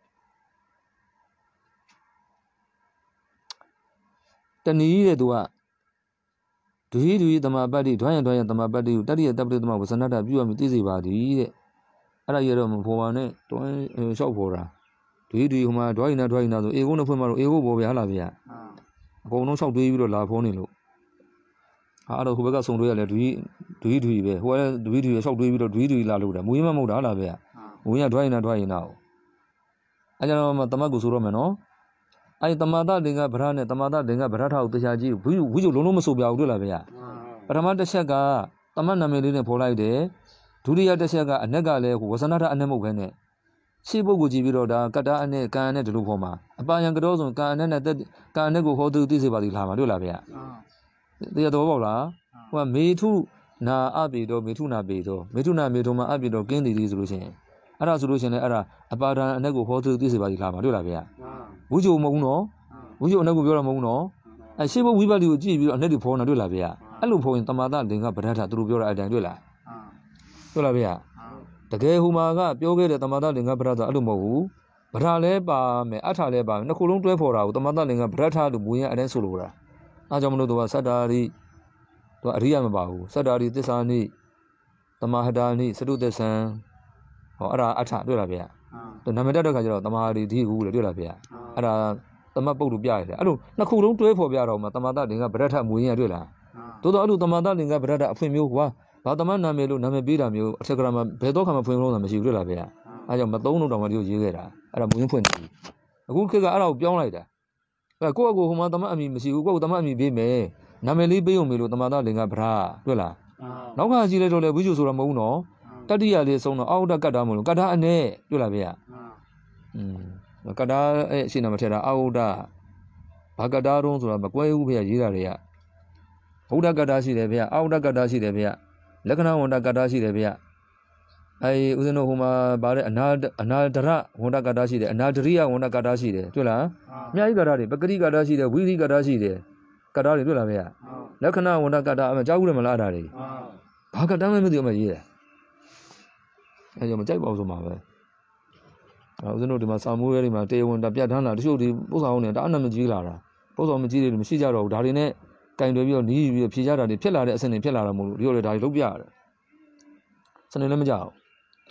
တဏီတဲ့သူကဒွိဒွိတမပတ်တိဒွိုင်းရဒွိုင်းရတမပတ်တိကိုတတိယတပ္ပတိတမဝဇနတပြုရမယ်သိစေပါသည်တဲ့အဲ့ဒါရတော့မဖော်ပါနဲ့တွန်းလျှောက်ဖော်တာဒွိဒွိဟိုမှာဒွိုင်းနာဒွိုင်းနာဆိုအေကုန်းနဲ့ဖွင့်မှတော့အေကုဘောဗျာလားဗျာအကုန်လုံးလျှောက်တွေးပြီးတော့လာဖော်နေလို့ဟာအဲ့တော့ဟိုဘက်ကစုံတွေးရလဲဒွိဒွိဒွိပဲဟိုကလည်းဒွိဒွိလျှောက်တွေးပြီးတော့ဒွိဒွိလာလို့တာမူရင်းမမဟုတ်တာလားဗျာမူရင်းကဒွိုင်းနာဒွိုင်းနာအဲ့ကြတော့မှတမတ်ကိုဆိုတော့မယ်နော်အဲ့ဒီတမတလင်္ကဗရနဲ့တမတလင်္ကဗရထကိုတရားကြီးဝိဝိကျုံလုံးလုံးမဆိုပြဘူးတွေ့လားဗျာပထမတစ်ချက်ကတမတ်နာမည်လေးနဲ့ဖော်လိုက်တယ်ဒုတိယတစ်ချက်ကအနက်ကလည်းဝဇနထအနက်မဟုတ်ဘဲနဲ့ရှေ့ပုဂ္ဂိုလ်ကြည့်ပြီးတော့ဒါကတ္တာအနဲ့ကံအနဲ့ဒီလိုခေါ်မှာအပယံကတော့ဆိုကံအနဲ့နဲ့ကံအနဲ့ကိုဟောသူသိစေပါသည်လားမတွေ့လားဗျာတရားတော်ပေါ့လားဟိုကမေထုနာအပိတော့မေထုနာပိတော့မေထုနာမေထုမှာအပိတော့ကင်းတည်သည်ဆိုလို့ရှိရင်အဲ့ဒါဆိုလို့ရှိရင်လည်းအဲ့ဒါအပါဒံအနဲ့ကိုဟောသူသိစေပါသည်လားမတွေ့လားဗျာဝိကျုံမဟုတ်ဘူးနော်ဝိကျုံအနဲ့ကိုပြောတာမဟုတ်ဘူးနော်အဲရှေ့ဘုဝိပါတိကိုကြည့်ပြီးတော့အနဲ့တွေဖော်နေတွေ့လားဗျာအဲ့လိုဖော်ရင်တမာတလင်္ကပဋ္ဌထသူတို့ပြောတာအတိုင်းတွေ့လားတွေ့လားဗျာတကယ်ဟိုမှာကပြောခဲ့တဲ့တမာတလင်္ကပဋ္ဌထအဲ့လိုမဟုတ်ဘူးဗရလဲပါမယ်အထလည်းပါမယ်နှစ်ခုလုံးတွဲဖော်တာကိုတမာတလင်္ကပဋ္ဌထလို့မူရင်အတိုင်းဆိုလိုတာအားကြောင့်မလို့သူကစတ္တာရိသူကအရိယမပါဘူးစတ္တာရိသစ္စာနိတမဟတာနိသတုသစ္ဆံဟောအဲ့ဒါအထတွေ့လားဗျာသူနာမည်တက်တဲ့ခါကျတော့တမာရိဒီဟုလေတွေ့လားဗျာအဲ့ဒါတမတ်ပုတ်လို့ပြရတယ်အဲ့လိုနှစ်ခုလုံးတွဲဖော်ပြတော့မှတမာတလင်္ကပဋ္ဌထမူရင်တွေ့လားတိုးတော့အဲ့လိုတမာတလင်္ကပဋ္ဌထအဖွင့်မျိုးကွာဘာတမတ်နာမည်လို့နာမည်ပေးတာမျိုးအထက်ကရာမှာဘယ်တော့ခါမှဖွင့်လို့တာမရှိဘူးတွေ့လားဗျာအဲ့ကြောင့်မသုံးလို့တော့မှဒီကိုရေးခဲ့တာအဲ့ဒါမူရင်ဖွင့်တယ်အခုခေတ်ကအဲ့ဒါကိုပြောင်းလိုက်တာအဲ့ကိုယ့်အကိုဟိုမှာတမတ်အမည်မရှိဘူးကိုယ့်ကိုတမတ်အမည်ပေးမယ်နာမည်လေးပေးုံမေလို့တမာတလင်္ကပဋ္ဌတွေ့လားနောက်ကကြည့်လိုက်တော့လေဝိဇ္ဇုဆိုတာမဟုတ်ဘူးနော်တတိယလေးဆုံးတော့အောက်တကတ္တာမလို့ကတ္တာအနဲ့တွေ့လားဗျာอืมကတ္တာအဲ့အရှင်းနာမထက်တာအောက်တဘာကတ္တာတုံးဆိုတာမကွဲဘူးဗျာရေးတာတွေကဘုဒ္ဓကတ္တာရှိတယ်ဗျာအောက်တကတ္တာရှိတယ်ဗျာလက္ခဏာဝန္တကတ္တာရှိတယ်ဗျာအဲဦးဇင်းတို့ဟိုမှာဗါတဲ့အနာအနာဒရဝန္တကတ္တာရှိတယ်အနာဒရိယဝန္တကတ္တာရှိတယ်တွေ့လားအများကြီးကတ္တာတွေပဂရိကတ္တာရှိတယ်ဝိရိကတ္တာရှိတယ်ကတ္တာတွေတွေ့လားဗျာလက္ခဏာဝန္တကတ္တာအမှကြားဘူးတယ်မလားအဲ့ဒါတွေဘာကတ္တာမှမသိဘူးမှရေးတယ်အဲကြောင့်မကြိုက်ပါဘူးဆိုမှာပဲအဲဦးဇင်းတို့ဒီမှာစာမိုးရဲတွေမှာတေဝန်တပြတ်ထမ်းလာတချို့ဒီပို့ဆောင်နေတအားနာမကြီးလာတာပို့ဆောင်မကြီးတွေမရှိကြတော့ဘူးဒါတွေနဲ့ကင်တွေပြီးတော့နီးပြီးတော့ဖြေကြတာတွေဖြစ်လာတဲ့အဆင့်တွေဖြစ်လာတာမဟုတ်ဘူးဒီလိုလေဒါတွေလုပ်ပြရတယ်စနေလည်းမကြောက်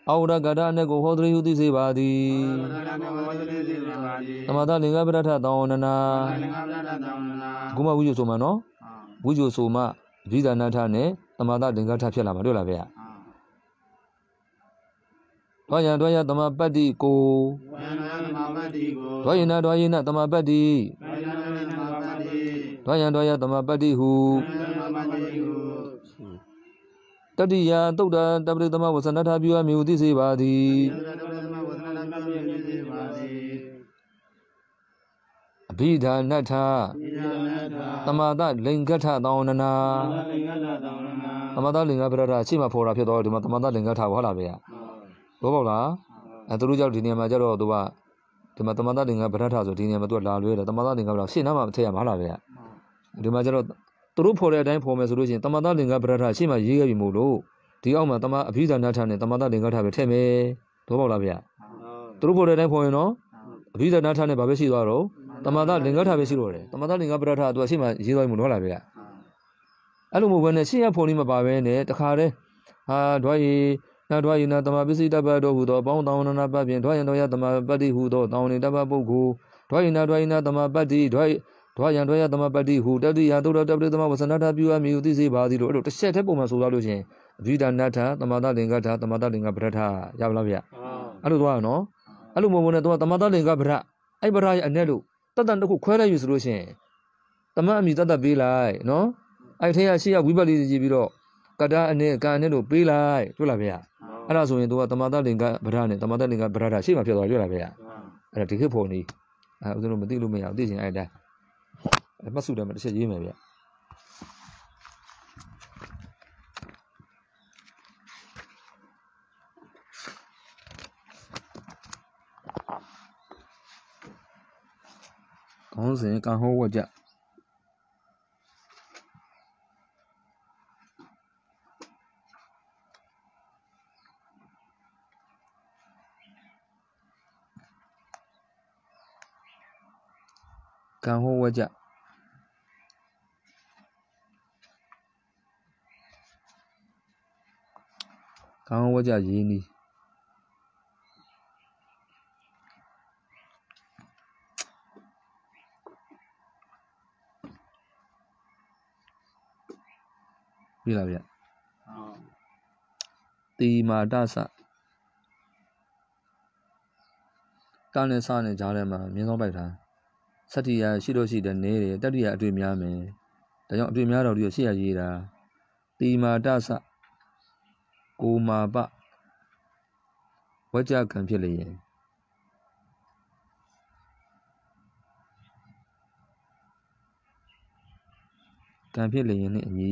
အောရကတအနက်ကိုဟောတရိဟုသိစေပါသည်သမထလင်္ကာပရထသောနနာခုမှဝိဇ္ဇဆိုမှနော်ဝိဇ္ဇဆိုမှအဘိဓာနထနဲ့သမထလင်္ကာထဖြစ်လာမှာတွေ့လားဗျာတွားရန်တွားရသမပတ္တိကိုတွားရင်နာတွားရင်နာသမပတ္တိတွားရန်တွားရသမပတ္တိဟုတတိယသုတ်တတပရိသမဝဆနထပြုအမျိုးသိစေပါသည်အဘိဓာနထသမထလင်္ကထသောနနာသမထလင်္ကပရထရှေ့မှာဖော်တာဖြစ်တော့ဒီမှာသမထလင်္ကထဟုတ်လားဗျာဘောပေါက်လားအဲသူတို့ကြောင့်ဒီနေရာမှာကျတော့သူကဒီမှာသမထလင်္ကပရထဆိုဒီနေရာမှာသူကလာလွဲတယ်သမထလင်္ကပရရှေ့နားမှာထည့်ရမှာဟုတ်လားဗျာဒီမှာကျတော့သူတို့ဖော်တဲ့အတိုင်းဖော်မယ်ဆိုလို့ရှိရင်သမထလင်္ကပရထရှေ့မှာရေးခဲ့ပြီမို့လို့ဒီအောက်မှာသမအဘိဓာနထနဲ့သမထလင်္ကထပဲထည့်မယ်ဘောပေါက်လားဗျာသူတို့ဖော်တဲ့အတိုင်းဖော်ရင်တော့အဘိဓာနထနဲ့ဘာပဲရှိသွားတော့သမထလင်္ကထပဲရှိတော့တယ်သမထလင်္ကပရထသူကရှေ့မှာရေးသွားပြီမို့လို့ဟုတ်လားဗျာအဲ့လိုမျိုးပဲနဲ့ရှေ့ရဖော်နေမှာပါပဲနဲ့တခါတည်းဟာဒွါရီနာဒွါရီနာသမပစ္စည်းတပ္ပတော်ဟူသောအပေါင်းတောင်းနာပတ်ဖြင့်ဒွါရန်တော်ရသမပတ္တိဟူသောတောင်းနေတပ္ပပုဂ္ဂိုလ်ဒွါရီနာဒွါရီနာသမပတ္တိဒွါဒွါရန်တော်ရသမပတ္တိဟူတတိယသုတ္တတပရိသမဝဆန္ဒထပြုအမည်သိစေပါသည်လို့အဲ့လိုတစ်ချက်တည်းပုံမှန်ဆိုသွားလို့ချင်းအဘိဓာနထသမထလင်္ကထသမထလင်္ကပရထရပါလားဗျအဲ့လိုသွားရနော်အဲ့လိုမဟုတ်ဘူးနဲ့သူကသမထလင်္ကပရအဲ့ပရရဲ့အ내လို့တတ်တန်တစ်ခုခွဲလိုက်ပြီဆိုလို့ချင်းသမအမည်တတ်တတ်ပေးလိုက်နော်အဲ့ထဲကရှေ့ကဝိပဿနာကြည့်ပြီးတော့ကတ္တအ내ကံအ내လို့ပေးလိုက်တွေ့လားဗျအဲ့ဒါဆိုရင်သူကသမထလင်္ကပရနဲ့သမထလင်္ကပရထရှေ့မှာဖြစ်သွားတွေ့လားဗျအဲ့ဒါဒီခေတ်ဖို့နေအဲဦးဇင်းတို့မသိလို့မရဘူးသိချင်အဲ့တိုင်းအမှတ်စုတယ်မှာတစ်ချက်ရေးမယ်ဗျခေါင်းစဉ်ကံဟောဝကြကံဟောဝကြကံဟောဝကြရင်းနီးပြီလားဗျတီမာတဆတာနဲ့စနဲ့ကြားထဲမှာမြင်းစောပိုက်ထားစတ္တိယရှိလို့ရှိတယ်နေတယ်တတ္တိယအတွေ့များမယ်ဒါကြောင့်အတွေ့များတော်ဒီရှေ့ရရေးတာတီမာတဆကိုမာပဝကြကံဖြစ်လျင်ကံဖြစ်လျင်နဲ့အညီ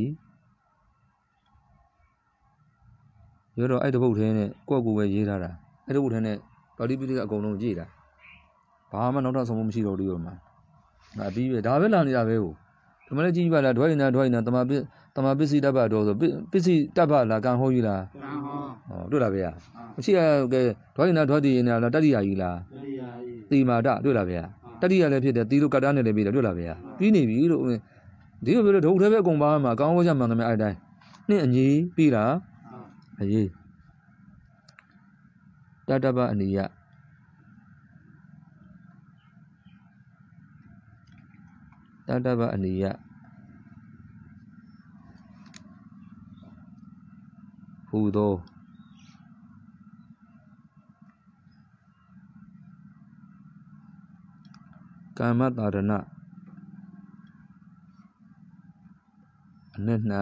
ရောတော့အဲ့တပုတ်ထဲနဲ့ကိုယ့်ကိုယ်ပဲရေးထားတာအဲ့တပုတ်ထဲနဲ့ပါဠိပိဋကအကုန်လုံးကြည့်တာဘာမှနောက်ထပ်ဆုံးမရှိတော့ဘူးဒီမှာအပြီးပဲဒါပဲလာနေတာပဲဟိုဒီမလေးကြည့်ပါလားဒွိုင်းနာဒွိုင်းနာတမပတမပစ္စည်းတပ္ပတော်ဆိုပစ္စည်းတပ္ပလားကံဟောကြီးလားကံဟောဟောတွေ့လားဗျာမရှိရကဲဒွိုင်းနာဒွိုင်းတီနာလားတတိယကြီးလားတတိယကြီးတီမာတတွေ့လားဗျာတတိယလည်းဖြစ်တယ်တီတို့ကတ္တနဲ့လည်းပြီးတယ်တွေ့လားဗျာပြီးနေပြီလို့ဒီလိုပြောလို့ဒုတ်ထဲပဲအကုန်ပါမှာကောင်းဝကြမှန်တယ်အဲ့တိုင်းနှစ်အညီပြီးလားအရေးတတ္တပအနိယတတ္တပအနိယဟူသောကာမတာရဏအနက်၌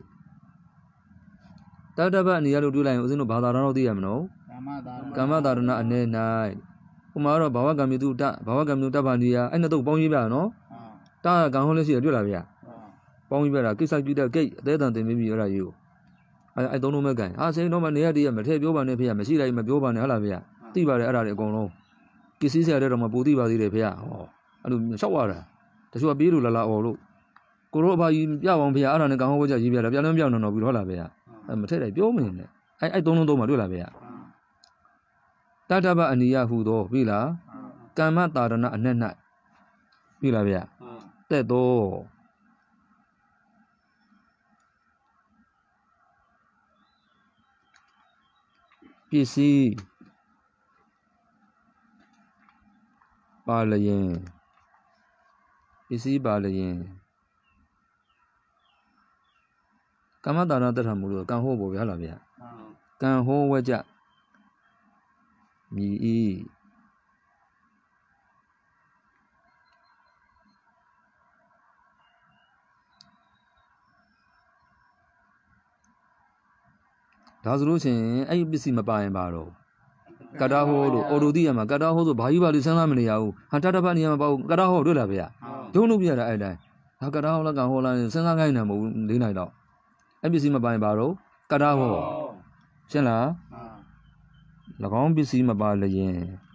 တတ္တပအနိယလို့တွေ့လိုက်ရင်ဦးဇင်းတို့ဘာသာတော်တော့သိရမလို့ကာမတာရဏအနက်၌ဟိုမှာတော့ဘာဝကံမြတုတဘာဝကံမြတုတပ္ပနိယအဲ့နှစ်တော့ပေါင်းရေးပြနော်တာကံဟောလို့ရှိရတွေ့လားဗျာပေါင်းရေးပြတာကိစ္စကြည့်တဲ့ကိတ်အသေးတန်တင်ပြီးအဲ့ဒါကြီးကိုအဲ့အဲ့သုံးလုံးမဲ့ကံဟာစိန်တော့မနေရတည်းရမထည့်ပြောပါနဲ့ဖေရမရှိလိုက်မပြောပါနဲ့ဟုတ်လားဗျာသိပါတယ်အဲ့ဒါတွေအကုန်လုံးကိစ္စဆရာတဲ့တော့မပူသိပါသေးတယ်ဖေရဟောအဲ့လိုလျှောက်ရတာတချို့ကပြေးလို့လာလာအော်လို့ကိုရောအဖကြီးပြအောင်ဖေရအဲ့ဒါနဲ့ကံဟောဝကြရေးပြတာပြန်လည်းပြောင်းတော့ဘူးဟုတ်လားဖေရအဲ့မထည့်လိုက်ပြောမနေနဲ့အဲ့အဲ့သုံးလုံးသုံးမှာတွေ့လားဖေရတတ္တပအနိယဟူသောပြီလားကမ္မတာရဏအနက်၌ပြီလားဗျာတဲ့တော့必须把了人，必须把了人。干嘛打那得他木路？干活不别了别？干活我家米。ဒါဆိုလို့ချင်းအဲ့ဒီပစ္စည်းမပါရင်ပါတော့ကတာဟိုလို့အော်တိုတီးရမှာကတာဟိုဆိုဘာကြီးပါလို့စဉ်းစားမနေရဘူးဟာတတပတ်နေရမှာပေါ့ကတာဟိုတွေ့လားဗျာဒုံလို့ပြရတာအဲ့တိုင်းဟာကတာဟိုလားကဟိုလားစဉ်းစားခိုင်းနေမှာမဟုတ်လေးနိုင်တော့အဲ့ပစ္စည်းမပါရင်ပါတော့ကတာဟိုရှင်းလား၎င်းပစ္စည်းမပါလျင်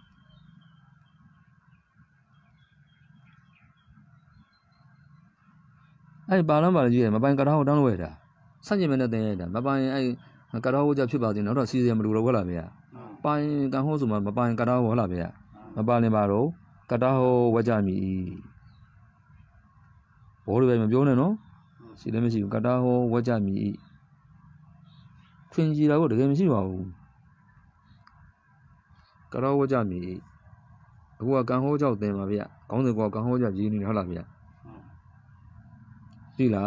အဲ့ပါလမ်းပါကြီးရမပိုင်ကတာဟိုတောင်းလို့ရတာဆန့်ကျင်မဲ့နဲ့တင်ရတာမပိုင်အဲ့ကတာဟိုကြဖြစ်ပါသေးနောက်တော့စီစီမလို့ဟုတ်လားဗျာပိုင်ကဟိုဆိုမှမပိုင်ကတာဟိုဟုတ်လားဗျာမပါရင်ပါတော့ကတာဟိုဝကြမီဘောတွေပဲမပြောနဲ့နော်စီလည်းမရှိဘူးကတာဟိုဝကြမီထွင်ကြီးတာကိုတကယ်မရှိပါဘူးကတာဟိုဝကြမီအခုကကံဟိုကြောက်တင်ပါဗျာခေါင်းစဉ်ကကံဟိုကြကြီးနေဟုတ်လားဗျာပြီလား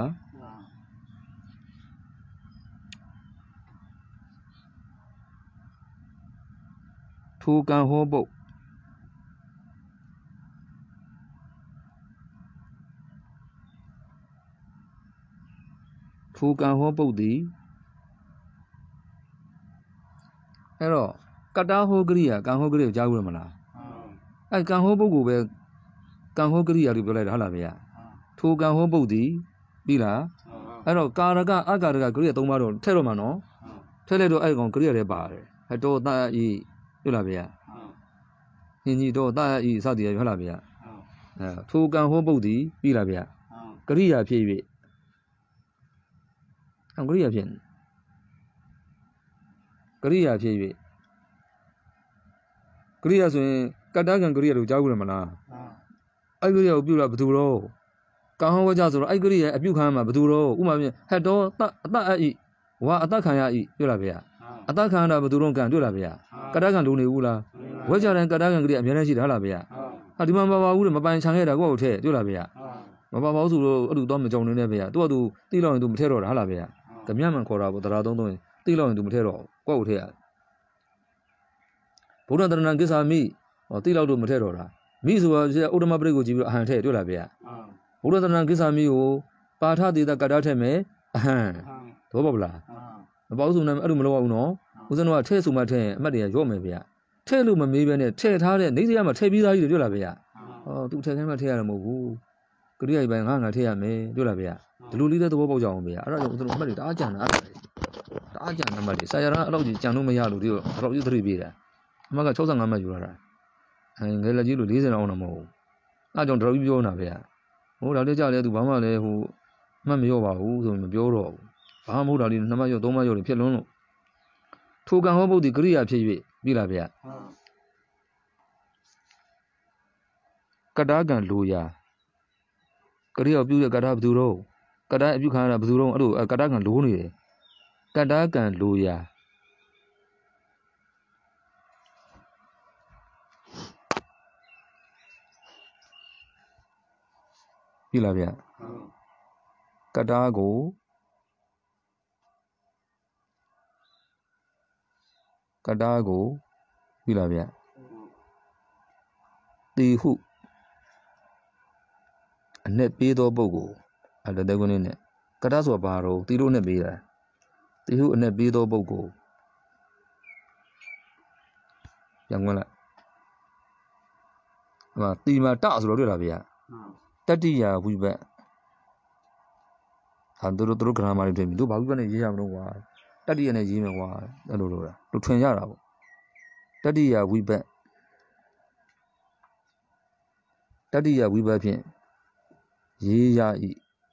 ထိုကံဟောပုတ်ထိုကံဟောပုတ်သည်အဲ့တော့ကတာဟောကရိယာကံဟောကရိယာကြားဘူးမလားအဲ့ကံဟောပုတ်ကိုပဲကံဟောကရိယာလို့ပြောလိုက်တာဟုတ်လားဗျာထိုကံဟောပုတ်သည်ပြီလားအဲ့တော့ကာရကအကာရကကရိယာသုံးပါတော့ထည့်တော့မှာနော်ထည့်လိုက်တော့အဲ့ကောင်ကရိယာတွေပါတယ်ဟတော်တဤဟုတ်လားဗျာဟင်းကြီးတော့တာဤစသည်ရဟုတ်လားဗျာအဲထိုကံဟောပုတ်သည်ပြီလားဗျာကရိယာဖြစ်၍အကရိယာဖြစ်ကရိယာဖြစ်၍ကရိယာဆိုရင်ကတ္တကံကရိယာလို့ကြားဘူးမလားအဲ့ကရိယာကိုပြုလာဘယ်သူတော့ကံဟောဝကြဆိုတော့အဲ့ကရိယာအပြုခံမှာဘယ်သူတော့ဥမာဖြင့်ဟတ်တော်တအတအဤဝါအတခံရဤတွေ့လားဗျာအတခံရတာဘယ်သူတော့ကံတွေ့လားဗျာကတ္တကံလုံးနေဘူးလားဝဲကြတဲ့ကတ္တကံကလေးအများကြီးရှိတာဟုတ်လားဗျာဟာဒီမှာမပါဘူးလေမပိုင်ချန်ခဲ့တာကိုယ့်ကိုထဲတွေ့လားဗျာမပါပါဘူးဆိုတော့အဲ့လိုတော့မကြုံနေနဲ့ဗျာသူကသူတိလောက်ရင်သူမထဲတော့တာဟုတ်လားဗျာကမြတ်မှန်ခေါ်တာပေါ့တရားသုံးသုံးရင်တိလောက်ရင်သူမထဲတော့ကိုယ့်ကိုထဲရဘုရားတရဏကိစ္ဆာမိဟောတိလောက်တော့မထဲတော့တာမိဆိုတာဥဒ္ဓမပရိကိုကြည့်ပြီးတော့အဟံထဲတွေ့လားဗျာဘုရားတရဏကိစ္ဆာမိကိုပါထတိတကတ္တထဲမဲ့အဟံတော့ပေါ့ဗလားမပေါ့ဆိုနေအဲ့လိုမလုပ်အောင်နော်ဦးဇင်းတို့ကထဲဆိုမှထဲအမှတ်တရရော့မယ်ဗျာထဲလို့မမေးပဲနဲ့ထဲထားတဲ့နေစရာမှာထဲပြီးသားကြီးတွေတွေ့လားဗျာဟောသူထဲခိုင်းမှထဲရတယ်မဟုတ်ဘူးကရိယာပိုင်းငါငါထဲရမယ်တွေ့လားဗျာဒီလိုလေးတဲ့သဘောပေါက်ကြအောင်ဗျာအဲ့ဒါကြောင့်ဦးဇင်းတို့အမှတ်တွေတအားကြံတာတအားကြံအမှတ်တွေဆရာရန်အဲ့လောက်ကြီးကြံလို့မရလို့ဒီတော့အဲ့လောက်ကြီးသတိပေးတာအမှတ်က၆၅မှတ်ယူလာတာအဲငယ်လက်ကြီးလို့၄၀အောင်တော့မဟုတ်ဘူးအဲ့ကြောင့်တော်ကြီးပြောနေတာဗျာဟိုဒါလေးကြလဲသူဘာမှလည်းဟိုမှတ်မရောပါဘူးဆိုရင်မပြောတော့ဘူးဘာမှမဟုတ်တာလေးနှစ်မှတ်ရောသုံးမှတ်ရောဖြစ်လွန်းလို့ထိုကံဟောပုတ်ဒီကရိယာဖြစ်၍ပြီလားဗျာကတ္တကံလိုရာကရိယာပြုတဲ့ကတ္တဘယ်သူတော့ကတ္တအပြုခံရတာဘယ်သူတော့အဲ့လိုကတ္တကံလိုနေတယ်ကတ္တကံလိုရာပြီလားဗျာကတ္တကိုကတ္တကိုပြီလားဗျာတေဟုအနဲ့ပေးသောပုဂ္ဂိုလ်အဲ့ဒါတဲ့ကုန်းနဲ့ကတ္တဆိုတာဘာတော့တီလို့နဲ့ပေးတာတေဟုအနဲ့ပေးသောပုဂ္ဂိုလ်ပြန်ဝင်လိုက်ဟိုတီမာတဆိုတော့တွေ့လားဗျာတတိယဝိဘတ်ဟာတို့တို့ဂရမာတွေတွေ့ပြီတို့ဘာဝိဘတ်နဲ့ရေးရမလို့ကွာတတိယနဲ့ရေးမယ်ကွာအဲ့လိုလို့လားတို့ထွင်ရတာပေါ့တတိယဝိဘတ်တတိယဝိဘတ်ဖြင့်ရေးရ၏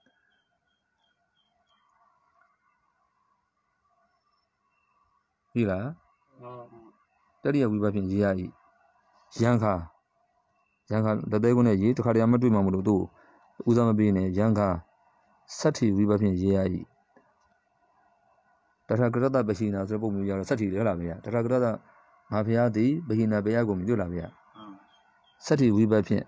ပြီလားတတိယဝိဘတ်ဖြင့်ရေးရ၏ရန်ခါရန်ခါတသေးကုန်းနဲ့ရေးတခါတည်းမတွေ့မှမလို့သူ့ဦးစားမပေးနဲ့ရန်ခါစတ္ထိဝိဘတ်ဖြင့်ရေးရ၏ Tatagrata Bashina, the Bumia, Sati, Lavia, Tatagrata Mafiadi, Bahina Beagum, Yulavia. Sati, we by Pien.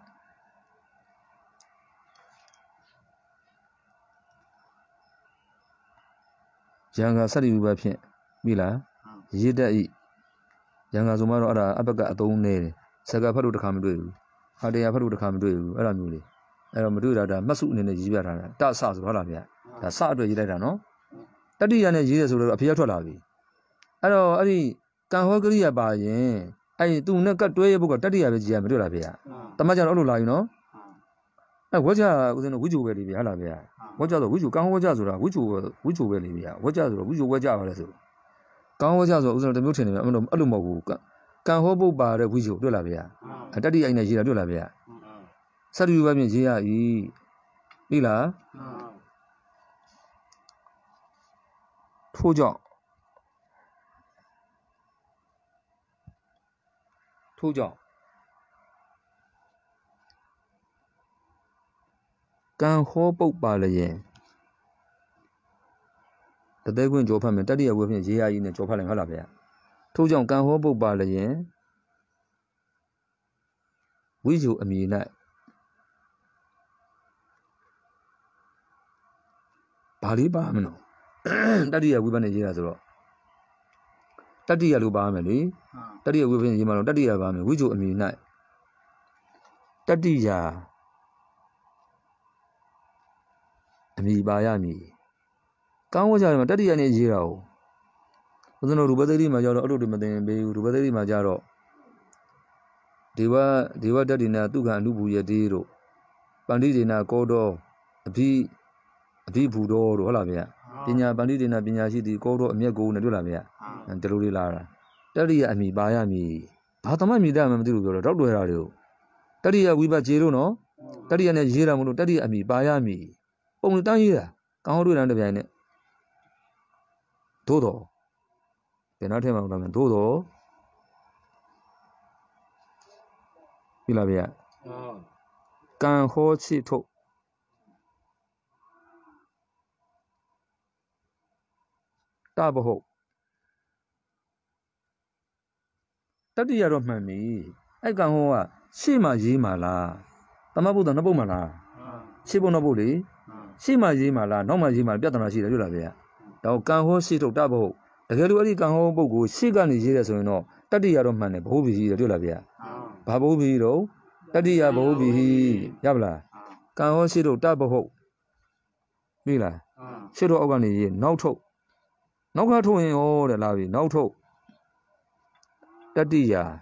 Younger Sati, we by Pien. Mila, Yida E. Younger Zumaro, Abaga, Adon Nere, Sagaparu to come to you. How they have to come to you, Aramuli. Aramudura, Masu in the Jibara, that's South Rolavia. That's South Yidano. Tadi and Jesus will appear to Lavi. Hello, Adi, Kanhogaria by I do not cut to a book of Tadi Avia Medulavia. Tamajan Olula, you know. I watch out within a Wuju Velia Lavia. Watch out the Wuju Kanhojazura, which you which you will, watch out, which you watch out. Kanhojazo was the mutant of Alumogu. Kanhobo bar the Wuju Dulavia. And Tadi and Nigeria Dulavia. Sadu Vamia E. Mila. Tojo Tojo Can hope by the yen. The day when Japan and Daddy with me in the Japan and Halabia. Tojo can hope by the yen. We you a me night. Bali Bamino. Tadi ya wiban ni jira Tadi ya lupa ameli. Tadi ya wiban jimalo. Tadi ya bame. Wiju ami nai. Tadi ya ami baya mi. Kau macam tadi ya ni jira o. Usano rupa tadi macam orang tu macam be rupa tadi macam orang. Dewa dewa tadi na tu kan lupu ya diro. Pandi na kodo. Abi abi budo ro lah biar. Pinya bandi dina pinya si di koro amia go na dula mea and teluri lara. Tadi ya ami baya mi. Batama mi da mamdiru go dog do radio. Tadi ya wiba jero no. Tadi ya ne jira muno tadi ami baya mi. Pong tan yi da. Kang ho do dan de pian ne. Do do. Pena the ma da men do do. Pila bia. Kang ho chi tho. Tabaho Tadi ya roh mami. I can hoa. See my Jimala. Tamabuda Nabumala. Sibonabuli. See my Jimala. No my Jima Piatana Sida Yulavia. Thou can ho sit of Tabo. The Helluari can ho bogu. Sigan is here so no. Tadi ya roh mane. Bobi Yulavia. Babobi ro. Tadi ya bobi. Yabla. Can ho sit of Tabaho. Mila. Siro organi. No talk. No got to in all the lavi, no talk. Tadi ya.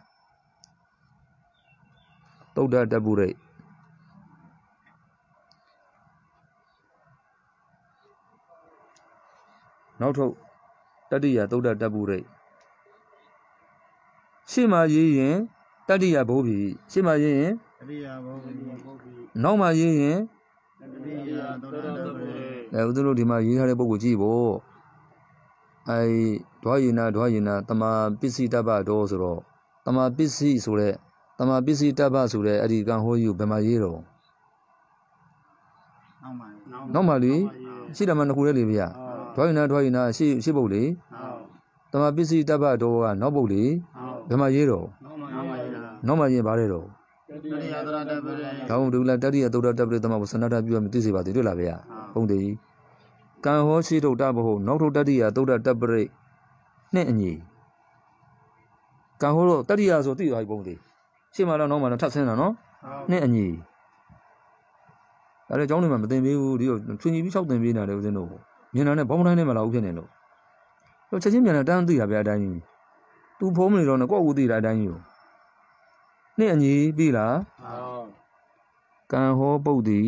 Toda dabure. No talk. Tadi ya toda dabure. Sima yin. Tadi ya bobi. Sima yin. No ma yin. Eh, udolo di ma yin hale bogu jibo. I Dwayina Dwayina Tama Bisi Daba Dosro Tama Bisi Sure Tama Bisi Daba Sure Adi Gan Ho you Bemayero. Normally, she the man who Livia. Dwayina Dwayina she Shiboli Tama Bisi Daba Doa Noboli Bemayero. Normally Barrero. Down to La Daddy Adoda W Tamasanata Bium Tisiba de Lavia. Only Can ho si do dabo no to dadia do da dabre ne ni Can ho dadia so ti ai bong di si ma la no ma na that sin la no ne ni Da le ကျောင်းတွေမှာမသင်ပေးဘူးဒီတော့ထွင်ကြီးပြီး၆သင်ပေးနေတယ်ဦးဇင်းတို့မြင်တာနဲ့ဘောင်းတိုင်းနဲ့မလာဘူးဖြစ်နေလို့တော့ချက်ချင်းပြန်လာတန်းသိတာဗျာအတိုင်းကြီးသူဖုံးမနေတော့နဲ့ကိုယ့်ကိုသိတာအတိုင်းကြီးကိုနဲ့အညီပြီလားဟုတ်ကံဟောပုတ်တိ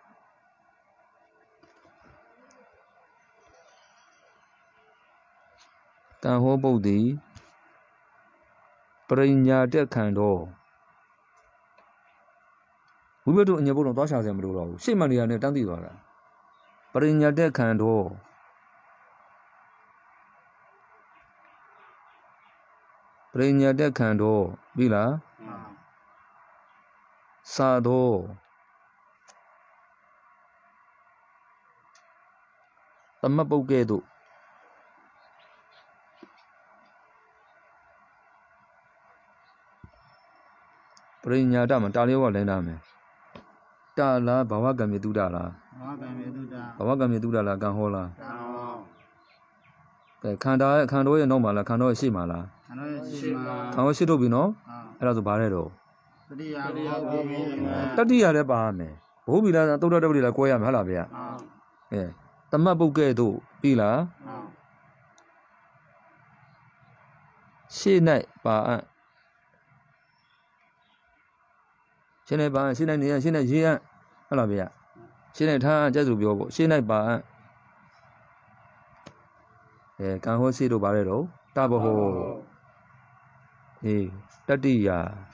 ကံဟောပုတ်တိပရိညာတက်ခံတော့ဝိဘတ်တို့အညဘုံတော့သွားရှာစရာမလိုတော့ဘူးရှေ့မှန်နေရနဲ့တန်းသိသွားတာပရိညာတက်ခံတော့ပရိညာတက်ခံတော့ပြီလားစာတော့သမတ်ပုတ်ကဲ့သို့ပရိညာတမှာတာလျောကလင်းတာမယ်တာလားဘဝကံမြေတုဒလားဘဝကံမြေတုဒလားကံဟောလားကဲခန္ဓာရဲ့ခန္ဓာရဲ့နောက်မှာလားခန္ဓာရဲ့ရှေ့မှာလားခန္ဓာရဲ့ရှေ့မှာခန္ဓာရှေ့ထုတ်ပြီနော်အဲ့ဒါဆိုဘာလဲတော့တတိယတတိယလည်းပါမယ်ဘိုးပြီလားသုဒ္ဓတပ္ပိလားကိုရမယ်ဟုတ်လားဗျာအဲတမတ်ပုတ်ကဲ့သို့ပြီလားရှေ့၌ပါအံ့ရှင်းနေပါရှင်းနေနေရှင်းနေရေးအပ်ဟုတ်လားဗျာရှင်းနေထားအကျက်သူပြောပေါ့ရှင်းနေပါအပ်အဲကံဟောရှိတို့ပါတယ်တော့တဘဟောအေးတတိယ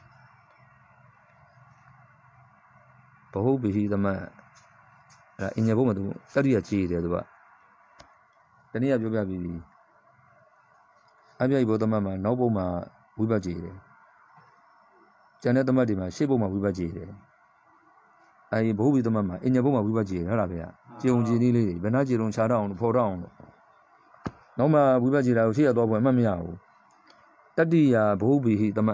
ဘဟုပိဟိသမအဲ့ဒါအင်ညာဘုံမှာသူတတိယကြည်တယ်သူကတနည်းပြောပြပြီးအပြည့်ဘောသမမှာနောက်ဘုံမှာဝိပဿကြည်တယ်ကျန်တဲ့သမတ်တွေမှာရှေ့ဘုံမှာဝိပဿကြည်တယ်အဲဒီဘုဟုပိသမမှာအင်ညာဘုံမှာဝိပဿကြည်တယ်ဟုတ်လားဗျာကြည်ုံကြည်နည်းလေးတွေဘယ်နှကြည်လုံးခြားတော့အောင်လို့ဖော်တော့အောင်လို့နောက်မှဝိပဿကြည်တာကိုရှေ့ရတော့ဘွယ်မှတ်မရဘူးတတိယဘဟုပိဟိသမ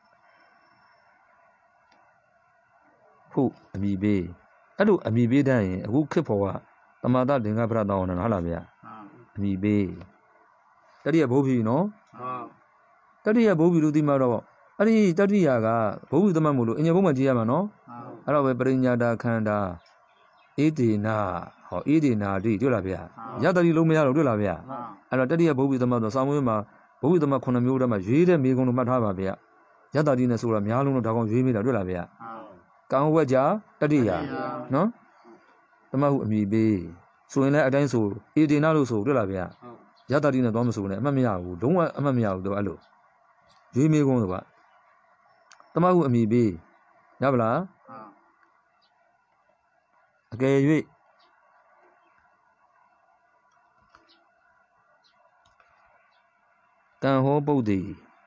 ဟုတ်အမိပေးအဲ့လိုအမိပေးတဲ့ရင်အခုခေတ်ပေါ်ကတမာတလင်္ကာပရတောင်းအောင်ဟုတ်လားဗျာအမိပေးတတိယဘုဖိနော်တတိယဘုဖိလို့ဒီမှာတော့အဲ့ဒီတတိယကဘုဖိသမတ်မို့လို့အင်ညာဘုံမှာကြည့်ရမှာနော်အဲ့တော့ပဲပရိညာတာခန္ဓာအေဒေနာဟောအေဒေနာတိတွေ့လားဗျာရတတိလုံးမရတော့တွေ့လားဗျာအဲ့တော့တတိယဘုဖိသမတ်ဆိုစာမွေးမှာဘုဖိသမတ်ခုနှစ်မျိုးတည်းမှာရွေးတဲ့မိကုံလို့မှတ်ထားပါဗျာရတတိနဲ့ဆိုတာများလုံးတော့ဒါကောင်ရွေးမိတာတွေ့လားဗျာကံဝက်ကြတတိယနော်သမဟုအမိပေးဆိုရင်လည်းအတိုင်းဆိုအေဒေနာလို့ဆိုတွေ့လားဗျာရတတိနဲ့သွားမဆိုနဲ့အမှတ်မရဘူးလုံးဝအမှတ်မရဘူးတော့အဲ့လိုရွေးမေးကုန်းတော့ကသမဟုအမိပေးရပါလားအကယ်၍ကံဟောပုဒ်တိ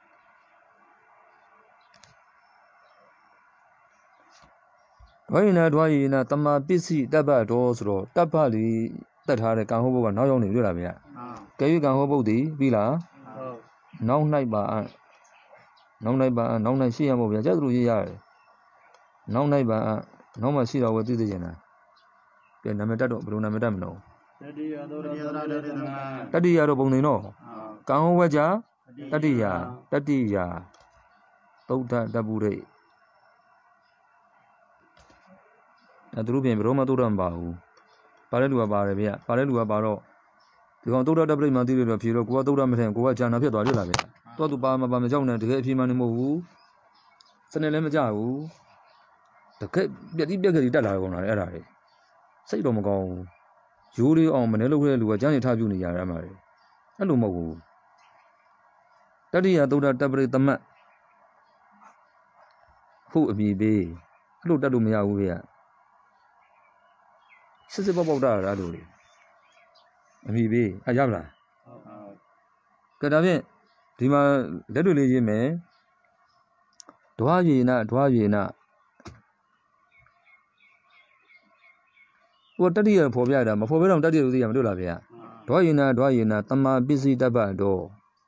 ဒွိနာဒွိနာတမပစ္စည်းတပ္ပတော်ဆိုတော့တပ္ပလေးတတ်ထားတဲ့ကံဟောပုဒ်ကနောက်ရောက်နေတွေ့လားဗျာကဲ၍ကံဟောပုဒ်တိပြီလားနောက်၌ပါအနောက်၌ပါအနောက်၌ရှိရမို့ဗျာကျက်သူရေးရတယ်နောက်၌ပါအနောက်မှရှိတော့ဝယ်သိသိကျင်တာကဲနာမည်တက်တော့ဘယ်လိုနာမည်တက်မလို့တတိယသောတတိယတော့ပုံနေတော့ကံဟောဝဲကြတတိယတတိယသုဒ္ဓတပုရိအဲသူတို့ပြင်ဘယ်တော့မှသုဒ္ဓမပါဘူးပါတဲ့လူကပါတယ်ဗျပါတဲ့လူကပါတော့ဒီကောင်သုဒ္ဓတပုရိမှသိလို့တော့ဖြေတော့ကိုကသုဒ္ဓမထင်ကိုကဂျာနာဖြစ်သွားတယ်လားဗျတော့သူပါမပါမကြောက်နဲ့တကယ်အဖြေမှန်းနေမဟုတ်ဘူးစနေလည်းမကြဘူးတကယ်ပြက်တိပြက်ကလေးတက်လာကုန်တာလေအဲ့ဒါလေစိတ်တော့မကောင်းဘူးရိုးလေးအောင်မနေလို့ခဲ့တဲ့လူကကျန်းနေထပြုနေရတယ်အမှားလေအဲ့လိုမဟုတ်ဘူးတတိယသုဒ္ဓတပုရိသမတ်ဟုတ်အမိပေးအဲ့လိုတက်လို့မရဘူးဗျစစ်စစ်ပေါက်ပေါက်တာလားလို့လေအမိပေးအရပါလားကဲဒါဖြင့်ဒီမှာလက်တွေ့လေးရေးမယ်ဒွါယေနဒွါယေနဟိုတတိယဖော်ပြတာမဖော်ပြတော့တတိယလို့သိရမလို့လားဗျာဒွါယေနဒွါယေနတမ္မာပစ္စည်းတပ္ပတော်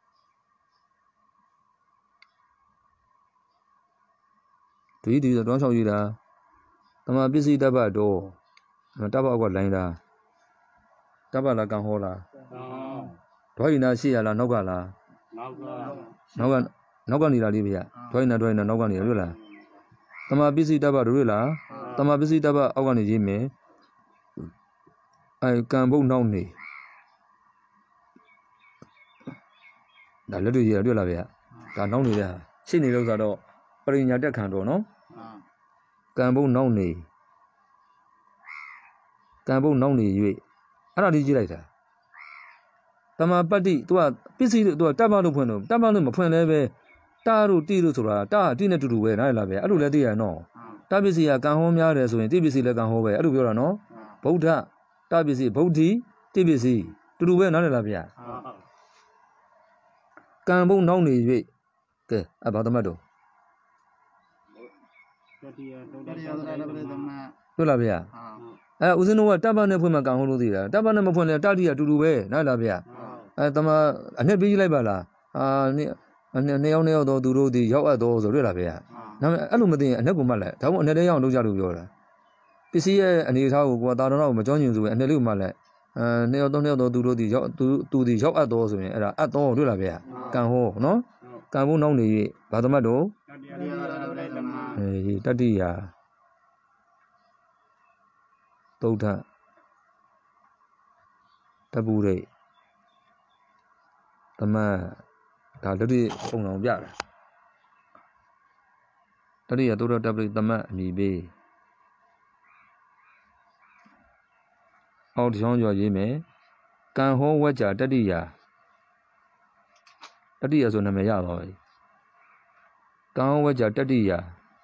ဒီဒီတော့တောင်းချောက်ရေးတာတမ္မာပစ္စည်းတပ္ပတော်တပ္ပအောက်ကလိုင်းတာတပ္ပလားကံဟောလားဒွါယေနရှိရလားနောက်ကလားနောက်ကနောက်ကနေတာလေးဗျာဒွိုင်းနေဒွိုင်းနေနောက်ကနေရလို့လားတမပစ္စည်းတပ္ပတို့လားတမပစ္စည်းတပ္ပအောက်ကနေရေးမယ်အဲကံဘုတ်နောက်နေဒါလက်တွေ့ရေးရတွေ့လားဗျာဒါနောက်နေတဲ့ရှင်းနေလို့ဆိုတော့ပရိညာတက်ခံတော့နော်ကံဘုတ်နောက်နေကံဘုတ်နောက်နေ၍အဲ့ဒါလေးကြည့်လိုက်တာတမပတ္တိ तू ကပစ္စည်း तू ကတပ်မလို့ဖွင့်လို့တပ်မလို့မဖွင့်လဲပဲတာတို့တိတို့ဆိုတာတာတိနဲ့တူတူပဲနားရလားဗျအဲ့လိုလဲသိရနော်တပစ္စည်းကကံဟောများတယ်ဆိုရင်တိပစ္စည်းလည်းကံဟောပဲအဲ့လိုပြောတာနော်ဗုဒ္ဓတပစ္စည်းဗုဒ္ဓိတိပစ္စည်းတူတူပဲနားရလားဗျကံဘုံနောက်နေ၍ကဲအဘာသမတ်တို့တတိယသုဒ္ဓတပရိသမတ်တွေ့လားဗျအဲဦးဇင်းတို့ကတပ်ပနဲ့ဖွင့်မှကံဟောလို့သိတာတပ်ပနဲ့မဖွင့်လဲတတိယတူတူပဲနားလားဗျအဲတမအနှစ်ပေးလိုက်ပါလားအာနှစ်နှစ်ယောက်နှစ်ယောက်တော့သူတို့ဒီရောက်အပ်တော့ဆိုတွေ့လားဗျာဒါပေမဲ့အဲ့လိုမသိရင်အနဲ့ကိုမှတ်လိုက်ဒါမှမဟုတ်အနဲ့လေးအောင်လုပ်ကြလို့ပြောတာပစ္စည်းရဲ့အနေအထားကိုကိုယ်ကတာတော်တော့မကြောညင်ဆိုရင်အနဲ့လေးကိုမှတ်လိုက်အဲနှစ်ယောက်သုံးယောက်တော့သူတို့ဒီရောက်သူသူဒီရောက်အပ်တော့ဆိုရင်အဲ့ဒါအပ်တော့တွေ့လားဗျာကံဟောနော်ကံဖို့နောက်နေ၍ဘာသမတ်တော့အေးတတိယသုဒ္ဓတပုရိသမတ်ဒါလက်တွေ့ပုံအောင်ပြတာတတိယသုဒ္ဓတပုရိသမတ်အမိပေးအောက်တစ်ချောင်းကျော်ရေးမယ်ကံဟောဝကြတတိယတတိယဆိုနာမည်ရပါပြီကံဟောဝကြတတိယ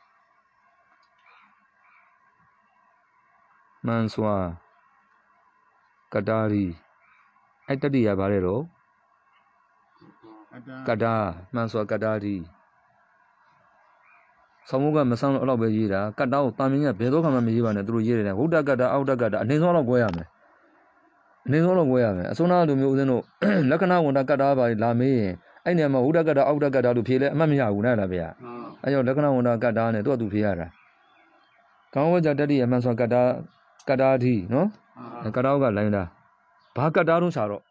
မန်စွာကတာရီအဲ့တတိယဘာလဲတော့ကတာမန်စွာကတာရီဆောင်းမိုးကမဆန်းလို့အဲ့လောက်ပဲရေးတာကတာကိုတာမင်းကဘယ်တော့မှမရေးပါနဲ့သူတို့ရေးတယ်ဝုဒ္ဓကတာအောက်တကတာအနေဆုံးတော့ကွဲရမယ်အနေဆုံးတော့ကွဲရမယ်အစုံနာလူမျိုးဦးဇင်းတို့လက္ခဏာဝန်တကတာပါလာမေးရင်အဲ့နေမှာဝုဒ္ဓကတာအောက်တကတာလို့ဖြေလဲအမှတ်မရဘူးနဲ့လားဗျာအဲ့ကြောင့်လက္ခဏာဝန်တကတာနဲ့သူ့အတူဖြေရတာကောင်းဝကြတတိယမန်စွာကတာကတာဒီနော်ကတာကလိုင်းတာဘာကတာတော့ရှာတော့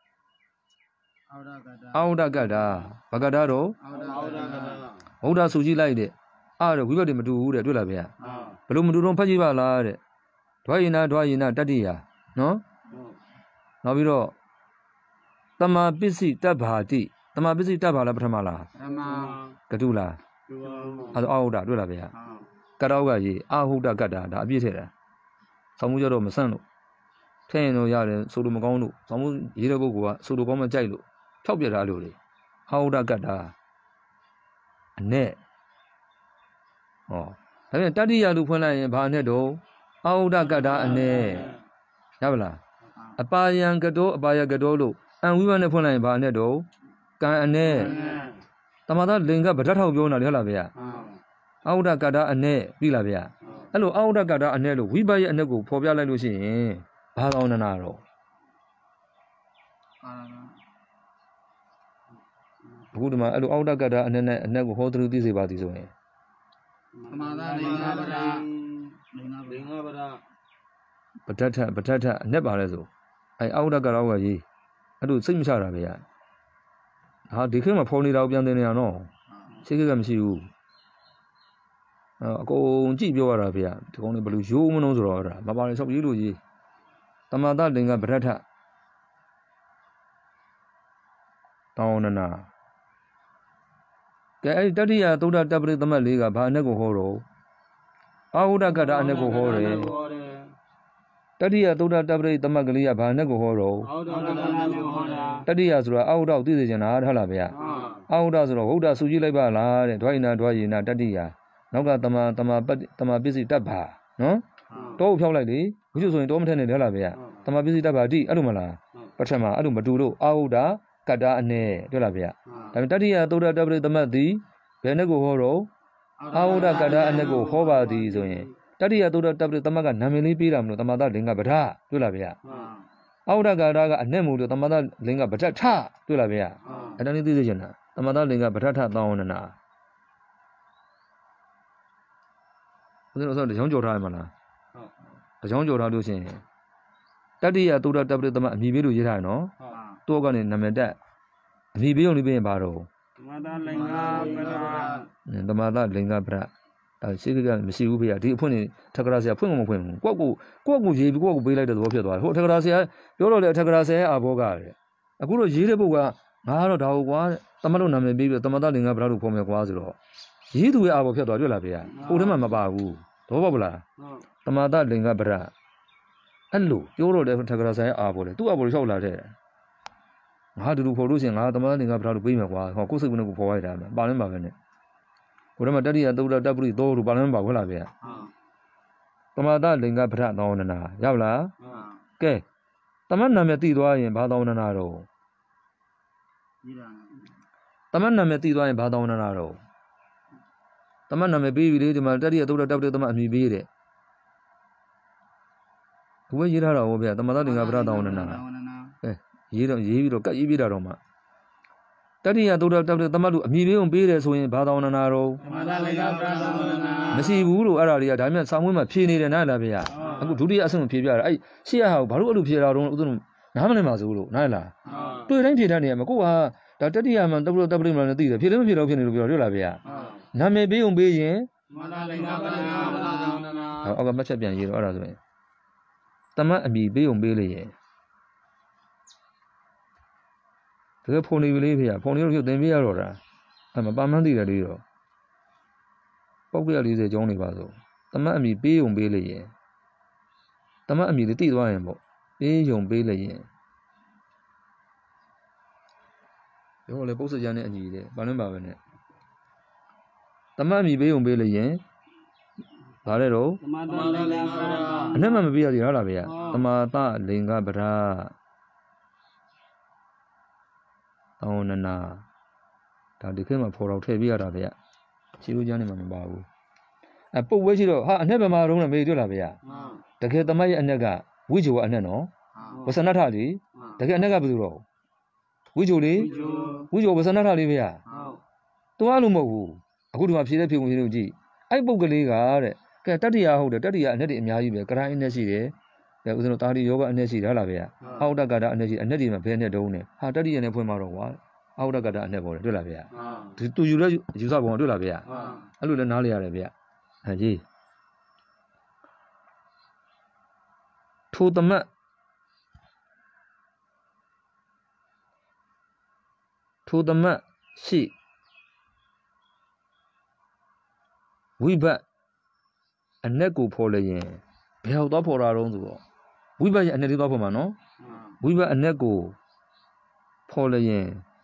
အောက်တကတာဘာကတာတော့ဝုဒ္ဓဆူကြည့်လိုက်တဲ့အဲ့တော့ဝိဘတ်တွေမတူဘူးတဲ့တွေ့လားဗျာဘယ်လိုမတူတော့ဖတ်ကြည့်ပါလားတဲ့ဒွါယနာဒွါယနာတတိယနော်နောက်ပြီးတော့တမပစ္စည်းတဗ္ဗာတိတမပစ္စည်းတဗ္ဗာလားပထမလားပထမကတုလားအဲ့တော့အာဟုဒတွေ့လားဗျာကတောကကြီးအာဟုဒကတ္တာဒါအပြည့်ထည့်တာဆောင်းမှုကြတော့မဆန့်လို့ထည့်ရင်တော့ရတယ်ဆိုလိုမကောင်းလို့ဆောင်းမှုရေးတဲ့ပုဂ္ဂိုလ်ကဆိုလိုကောင်းမကြိုက်လို့ဖြောက်ပြတာလို့လေအာဟုဒကတ္တာအနဲ့ဟောဒါပြန်တတိယလူဖွင့်လိုက်ရင်ဘာနဲ့တော့အာဟုဒကတ္တာအနဲ့ရပါလားအပါယံကတောအပါယကတောလို့အံဝိဘနဲ့ဖွင့်လိုက်ရင်ဘာနဲ့တော့ကံအနဲ့တမသာလင်္ကဗဒတ်ထောက်ပြောနေတာလေဟုတ်လားဗျာအာဟုဒကတ္တာအနဲ့ပြီလားဗျာအဲ့လိုအာဟုဒကတ္တာအနဲ့လို့ဝိဘရဲ့အနဲ့ကိုဖော်ပြလိုက်လို့ရှိရင်ဘာသောနနာတော့အခုဒီမှာအဲ့လိုအာဟုဒကတ္တာအနဲ့နဲ့အနဲ့ကိုဟောသူသိစေပါသည်ဆိုရင်သမာသာလင်္ကာပဒလင်္ကာလင်္ကာပဒပဋ္ဌထပဋ္ဌထအနဲ့ပါလဲဆိုအဲအာဟုဒကရောကကြီးအဲ့လိုစိတ်မချတာပဲရဟာဒီခေတ်မှာဖော်နေတာကိုပြန်တင်နေရနော်စိတ်ကကမရှိဘူးအကုန်ကြည့်ပြောရတာဗျာဒီကောင်လေးဘယ်လိုရိုးမလို့ဆိုတော့အဲ့ဒါမပါလေဆောက်ရေးလို့ကြီးတမသာလင်္ကာပဋ္ဌထတောင်းနနာကဲအဲ့တတိယသုဒ္ဓတပရိသမတ်လေးကဘာအနဲ့ကိုဟောတော့အာဟုဒကတ္တအနဲ့ကိုဟောတယ်တတိယသုဒ္ဓတပရိသမတ်ကလေးကဘာနဲ့ကိုဟောတော့တတိယဆိုတာအာဟုဒကိုသိစေချင်တာဟုတ်လားဗျာအာဟုဒဆိုတော့ဟုတ်တာစူကြည့်လိုက်ပါလားတဲ့ဒွါယနာဒွါယနာတတိယနောက်ကတမတမပတမပစ္စည်းတတ်ပါနော်တောကိုဖြောက်လိုက်လေဘုရားဆိုရင်တောမထက်နဲ့ဟုတ်လားဗျာတမပစ္စည်းတတ်ပါတိအဲ့လိုမလားပထမအဲ့လိုမတူလို့အာဟုဒကတ္တာအနဲ့တွေ့လားဗျာဒါပေမဲ့တတိယသုဒ္ဓတပရိသမတ်သည်ဘယ်နဲ့ကိုဟောတော့အာဟုဒကတ္တာအနဲ့ကိုဟောပါသည်ဆိုရင်တတိယသုဒ္ဓတပရိသမတ်ကနာမည်လေးပေးတာမလို့တမသာလင်္ကာပဋ္ဌတွေ့လားဗျာအာဟုဒကတ္တာကအနဲ့မို့လို့တမသာလင်္ကာပဋ္ဌထတွေ့လားဗျာအဲ့ဒါလေးသိသိချင်တာတမသာလင်္ကာပဋ္ဌထသောင်းနနာဘယ်လိုဆိုတကြောင်ကြော်ထားရမလားတကြောင်ကြော်ထားလို့ရှိရင်တတိယသုဒ္ဓတပရိသမတ်အမည်ပေးလို့ရေးထားရနော်တော့ကနေနာမည်တက်အမည်ပေးုံလေးပေးရင်ဘာတော့သမသာလင်္ကာပဋ္ဌသမသာလင်္ကာပဋ္ဌဒါရှိကမရှိဘူးဖေ။ဒီအဖွင့်နေထက်ကရာဆရာဖွင့်မဖွင့်ဘူး။ကိုယ့်ကိုကိုယ့်ကိုရေးပြီးကိုယ့်ကိုပေးလိုက်တဲ့သဘောဖြစ်သွားတယ်။ဟိုထက်ကရာဆရာပြောတော့လေထက်ကရာဆရာအာဘောကတဲ့။အခုတော့ရေးတဲ့ပုဂ္ဂိုလ်ကငါကတော့ဒါဟုတ်ကွာတမလို့နာမည်ပေးပြီးသမသာလင်္ကာပဋ္ဌလို့ဖော်မယ်ကွာဆိုတော့ရေးသူရဲ့အာဘောဖြစ်သွားတွေ့လားဖေ။ဟိုထဲမှာမပါဘူး။သဘောပေါက်ပလား။သမသာလင်္ကာပဋ္ဌအဲ့လိုပြောတော့လေထက်ကရာဆရာအာဘောလေသူ့အာဘောလျှောက်လာတဲ့ငါတူတူဖော်လို့ရှိရင်ငါသမသာလင်္ကာပဋ္ဌလို့ပေးမယ်ကွာ။ဟောကိုယ်စိတ်ကနဲ့ကိုဖော်လိုက်တာပါလဲပါပဲနဲ့ဘုရားမတတိယသုဒ္ဓတပရိသောလို့ပါလမ်းပါဟုတ်လားဗျာတမသာလင်္ကာပဋ္ဌသောနနာရောက်လားကဲတမတ်နာမည်သိသွားရင်ဘာသောနနာတော့တမတ်နာမည်သိသွားရင်ဘာသောနနာတော့တမတ်နာမည်ပြီးပြီလေဒီမှာတတိယသုဒ္ဓတပရိတမတ်အမည်ပေးတဲ့ဘုရားရေးထားတာဟုတ်ဗျာတမသာလင်္ကာပဋ္ဌသောနနာကဲရေးတော့ရေးပြီးတော့ကတ်ရေးပြတာတော့မှတတိယသုဒ္ဓတပ္ပတမတ်တို့အမိပေးုံပေးတယ်ဆိုရင်ဘာသာဝနနာတော့မရှိဘူးလို့အဲ့ဒါတွေကဒါမှမဟုတ်စာမွေးမှာဖြေနေတယ်နားလားဗျာအခုဒုတိယအဆင့်ဖြေပြတာအဲ့ရှေ့ဟာဘာလို့အဲ့လိုဖြေတာတော့ဥစဉ်နားမလည်ပါဘူးလို့နားလားတွေ့တိုင်းဖြေတတ်နေရမှာကိုကဒါတတိယမှာတပ္ပတပ္ပမလို့သိတယ်ဖြေလည်းမဖြေတော့ဖြစ်နေလို့ပြောတွေ့လားဗျာနာမည်ပေးုံပေးရင်အောက်ကမှတ်ချက်ပြန်ရေးတော့အဲ့ဒါဆိုရင်တမတ်အမိပေးုံပေးလေရင်တကယ်ဖုန်နေပြီလေးဖေဖုန်လေးတို့ဖြုတ်သင်ပေးရတော့တာအဲ့မပါမှန်းသိတယ်လေးတော့ပောက်ကြရ၄၀ကျောင်းနေပါဆိုတမတ်အမိပေးုံပေးလေရင်တမတ်အမိလေးတိသွားရင်ပေါ့ပေးုံပေးလေရင်ရောလေပုတ်စကြနဲ့အညီတယ်ဘာလို့ပါပဲနဲ့တမတ်အမိပေးုံပေးလေရင်ဘာလဲတော့အနဲ့မှမပေးရသေးဟုတ်လားဗျာတမာတလင်္ကာပရာတောင်းနနာဒါဒီခေတ်မှာဖော်တော့ထည့်ပြရတာဗျခြေဦးကျန်းနေမှာမပါဘူးအပုတ်ဝဲရှိတော့ဟာအနဲ့ဗမာတုံးနဲ့မေးတွေ့လားဗျတကယ်တမတ်ရဲ့အနဲ့ကဝိဂျိုကအနဲ့နော်ဝဆနထလေတကယ်အနဲ့ကဘယ်သူတော့ဝိဂျိုလေဝိဂျိုဝဆနထလေဗျတွားလို့မဟုတ်ဘူးအခုဒီမှာဖြေတဲ့ဖြေဝင်ရှင်တို့ကြည့်အဲ့ပုတ်ကလေးကတဲ့ကဲတတ္တိယဟုတ်တယ်တတ္တိယအနဲ့တွေအများကြီးပဲကရိုင်းအနဲ့ရှိတယ်ကဲဦးဇင်းတို့တာလီယောဂအနဲ့ရှိတယ်ဟုတ်လားဗျအောက်တကတာအနဲ့ရှိအနဲ့တွေမှာဘယ်နဲ့တုံးနေဟာတတ္တိယနဲ့ဖွင့်မှာတော့ကွာအောက်တကတာအနဲ့ပေါ်တယ်တွေ့လားဗျဒီသူယူလဲယူဆပုံတွေ့လားဗျအဲ့လိုလဲနားလေရတယ်ဗျဟာကြီးထိုတမတ်ထိုတမတ်ရှိဝိဘတ်အနဲ့ကိုဖော်လျင်ဘယ်ဟောက်တော့ဖော်တာတော့ဆိုတော့ဝိဘတ်ရဲ့အနဲ့လေးတော့ဖော်မှာနော်ဝိဘတ်အနဲ့ကိုဖော်လျင်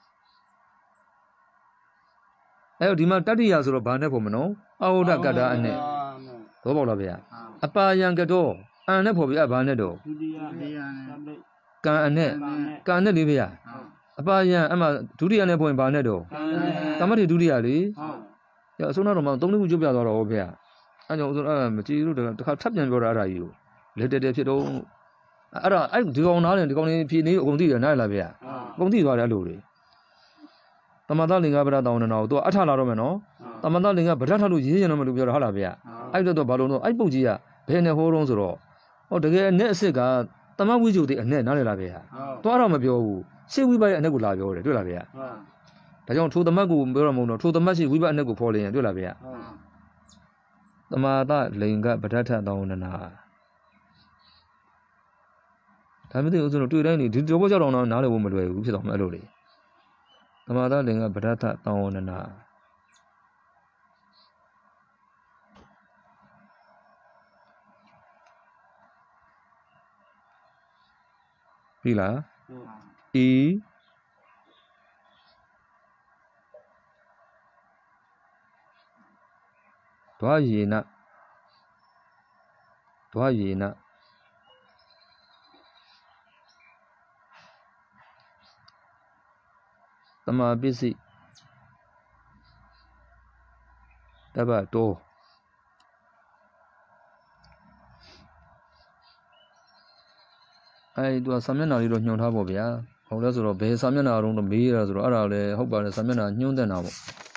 အဲ့တော့ဒီမှာတတ္တိယဆိုတော့ဘာနဲ့ဖော်မနော်အာဟုဒကတ္တာအနဲ့တော့ပေါ့လားဗျာအပါယံကတော့အန်နဲ့ဖော်ပြအဘာနဲ့တော့ကံအနဲ့ကံနဲ့လေးဗျာအပါယံအမှဒုတိယနဲ့ဖော်ရင်ဘာနဲ့တော့ကမ္မတိဒုတိယလေရအစုံတော့မှသုံးခုကျုပ်ပြသွားတော့ဗျာအဲ့ကြောင့်ဆိုအဲ့မကြည့်လို့တခါထပ်ပြန်ပြောတာအဲ့ဒါကြီးကိုလက်တက်တက်ဖြစ်တော့အဲ့ဒါအဲ့ဒီကောင်နားတယ်ဒီကောင်လေးဖြေနေအကုန်သိတယ်နားလားဗျာအကုန်သိသွားတယ်အဲ့လိုလေတမန်တော်လင်္ကာဗရတောင်းနေတော့သူကအထလာတော့မယ်နော်တမန်တော်လင်္ကာဗရထလို့ရေးရင်တော့မလို့ပြောတော့ဟုတ်လားဗျအဲ့တော့ဘာလို့တော့အဲ့ပုတ်ကြီးကဘယ်နဲ့ဟောတော့ဆိုတော့ဟောတကယ်အနဲ့အစ်စ်ကတမဝိဇုတိအနဲ့နားလေလားဗျသွားတော့မပြောဘူးရှေ့ဝိဘရဲ့အနဲ့ကိုလာပြောတယ်တွေ့လားဗျဒါကြောင့်ထိုတမတ်ကိုပြောတော့မဟုတ်တော့ထိုတမတ်ရှိဝိဘအနဲ့ကိုဖော်လရင်တွေ့လားဗျတမာတလိန်ကပဋ္ဌထတောင်းနနာဒါမသိဦးဆိုတော့တွေ့တိုင်းနေဒီတော့ဘောကြောက်တော့နားလည်ဖို့မလွယ်ဘူးဖြစ်တော့မှအဲ့လိုလေတမာတလိန်ကပဋ္ဌထတောင်းနနာပြီလားဤဒွားရေနဒွားရေနတမာပစ္စည်းတပ္ပတောအဲ့ဒီသူကစာမျက်နှာလေးတော့ညွှန်ထားပေါ့ဗျာဟုတ်လဲဆိုတော့ဘယ်စာမျက်နှာတော့မေးရဆိုတော့အဲ့ဒါလည်းဟုတ်ပါတယ်စာမျက်နှာညွှန်းတဲ့နာပေါ့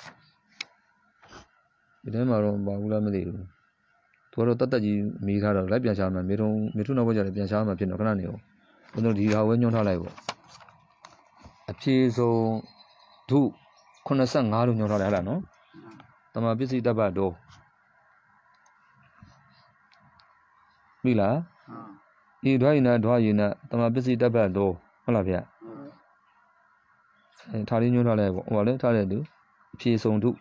ဒီထဲမှာတော့ဘာဘူးလားမသိဘူးသူကတော့တတ်တတ်ကြီးမေးထားတော့လိုက်ပြန်ရှာမှမေထုံမေထုနောက်ဘက်ကျလည်းပြန်ရှာမှဖြစ်တော့ခဏနေဦးဘုန်းတော်ဒီဟာဝဲညွှန်းထားလိုက်ပေါ့အဖြေဆုံးဒုခုနစ်ဆယ့်ငါးလို့ညွှန်းထားလိုက်ဟလားနော်တမာပစ္စည်းတပ္ပတောပြီလားဤဒွါယိနဒွါယိနတမာပစ္စည်းတပ္ပတောဟုတ်လားဗျအဲထားလေးညွှန်းထားလိုက်ပေါ့ဟိုကလည်းထားတဲ့သူအဖြေဆုံးဒု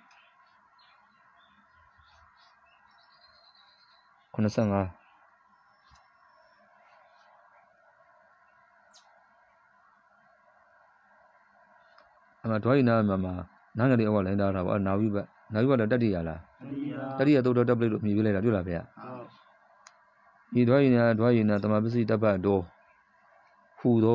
ခုနစ်ဆယ့်ငါးအမဒွါယိနာမှာမှာနားငယ်လေးအောက်ကလိုင်းထားတာပေါ့နာဝိဘတ်နာဝိဘတ်လည်းတတ္တိယလားတတ္တိယသုတ်တော်တက်ပလိလို့မြည်ပြလိုက်တာတွေ့လားဗျဤဒွါယိနာဒွါယိနာတမာပစ္စည်းတပ္ပတောဟူသော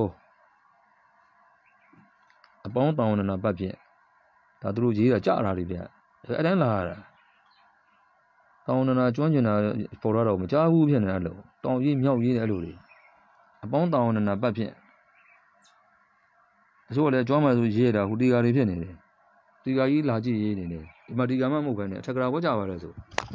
အပေါင်းတောင်းနနာပတ်ဖြင့်ဒါသူတို့ရေးတာကြတာလေဗျအဲ့တိုင်းလာရတာတောင်းနနာကျွမ်းကျင်တာပေါ်တော့တော့မကြားဘူးဖြစ်နေတယ်လို့တောင်းရေးမြောက်ရေးတယ်အဲ့လိုလေအပေါင်းတောင်းနနာပတ်ဖြင့်ဆိုတော့လေကျွမ်းမှဆိုရေးတာဟိုတီကာတွေဖြစ်နေတယ်တီကာကြီးလာကြည့်ရေးနေတယ်ဒီမှာတီကာမှမဟုတ်ဘဲနဲ့အထက်ကရာဝတ်ကြပါလေဆို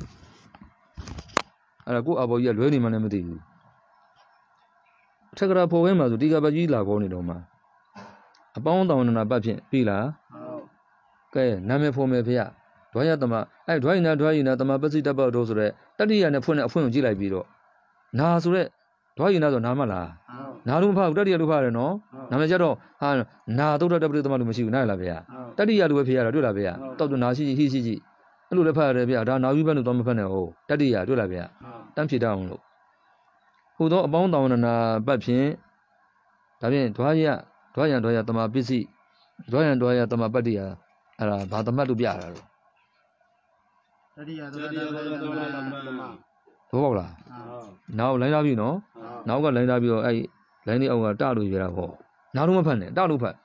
အဲ့ဒါကိုအဘောကြီးကလွဲနေမှလည်းမသိဘူးအထက်ကရာပေါ်ဝဲမှာဆိုတီကာပတ်ကြီးလာခေါ်နေတော့မှအပေါင်းတောင်းနာပတ်ဖြင့်ပြီလားကဲနာမည်ဖော်မယ်ဖေရဒွါရတမအဲ့ဒွါရင်နာဒွါရင်နာတမပစိတပတ်တော့ဆိုရဲတတိယနဲ့ဖွင့်တဲ့အဖွင့်ကိုကြည့်လိုက်ပြီးတော့နာဆိုရဲဒွါရင်နာဆိုနာမလားနာလို့မဖတ်ဘူးတတိယလို့ဖတ်ရတယ်နော်နာမည်ကြတော့ဟာနာသုဒ္ဓတပရိသမလို့မရှိဘူးနားလားဖေရတတိယလို့ပဲဖေရတာတွေ့လားဖေရတောက်တော့နာရှိရှိရှိရှိအဲ့လိုလည်းဖတ်ရတယ်ဖေရဒါနာယူဘက်လို့တော့မဖတ်နဲ့ဟုတ်တတိယတွေ့လားဖေရတန်းဖြေတတ်အောင်လို့ဟိုတော့အပေါင်းတောင်းနာပတ်ဖြင့်ဒါဖြင့်ဒွါရဒွါရဒွါရတမပစ္စည်းဒွါရဒွါရတမပတ္တိယအဲ့ဒါဘာသမတ်လို့ပြတာတော့တတိယသုဒ္ဓတပရိသမဘောပေါက်လားနောက်လိုင်းသားပြီနော်နောက်ကလိုင်းသားပြီးတော့အဲ့လိုင်းလေးအောက်ကတလို့ရတာဟောနောက်တော့မဖတ်နဲ့တလို့ဖတ်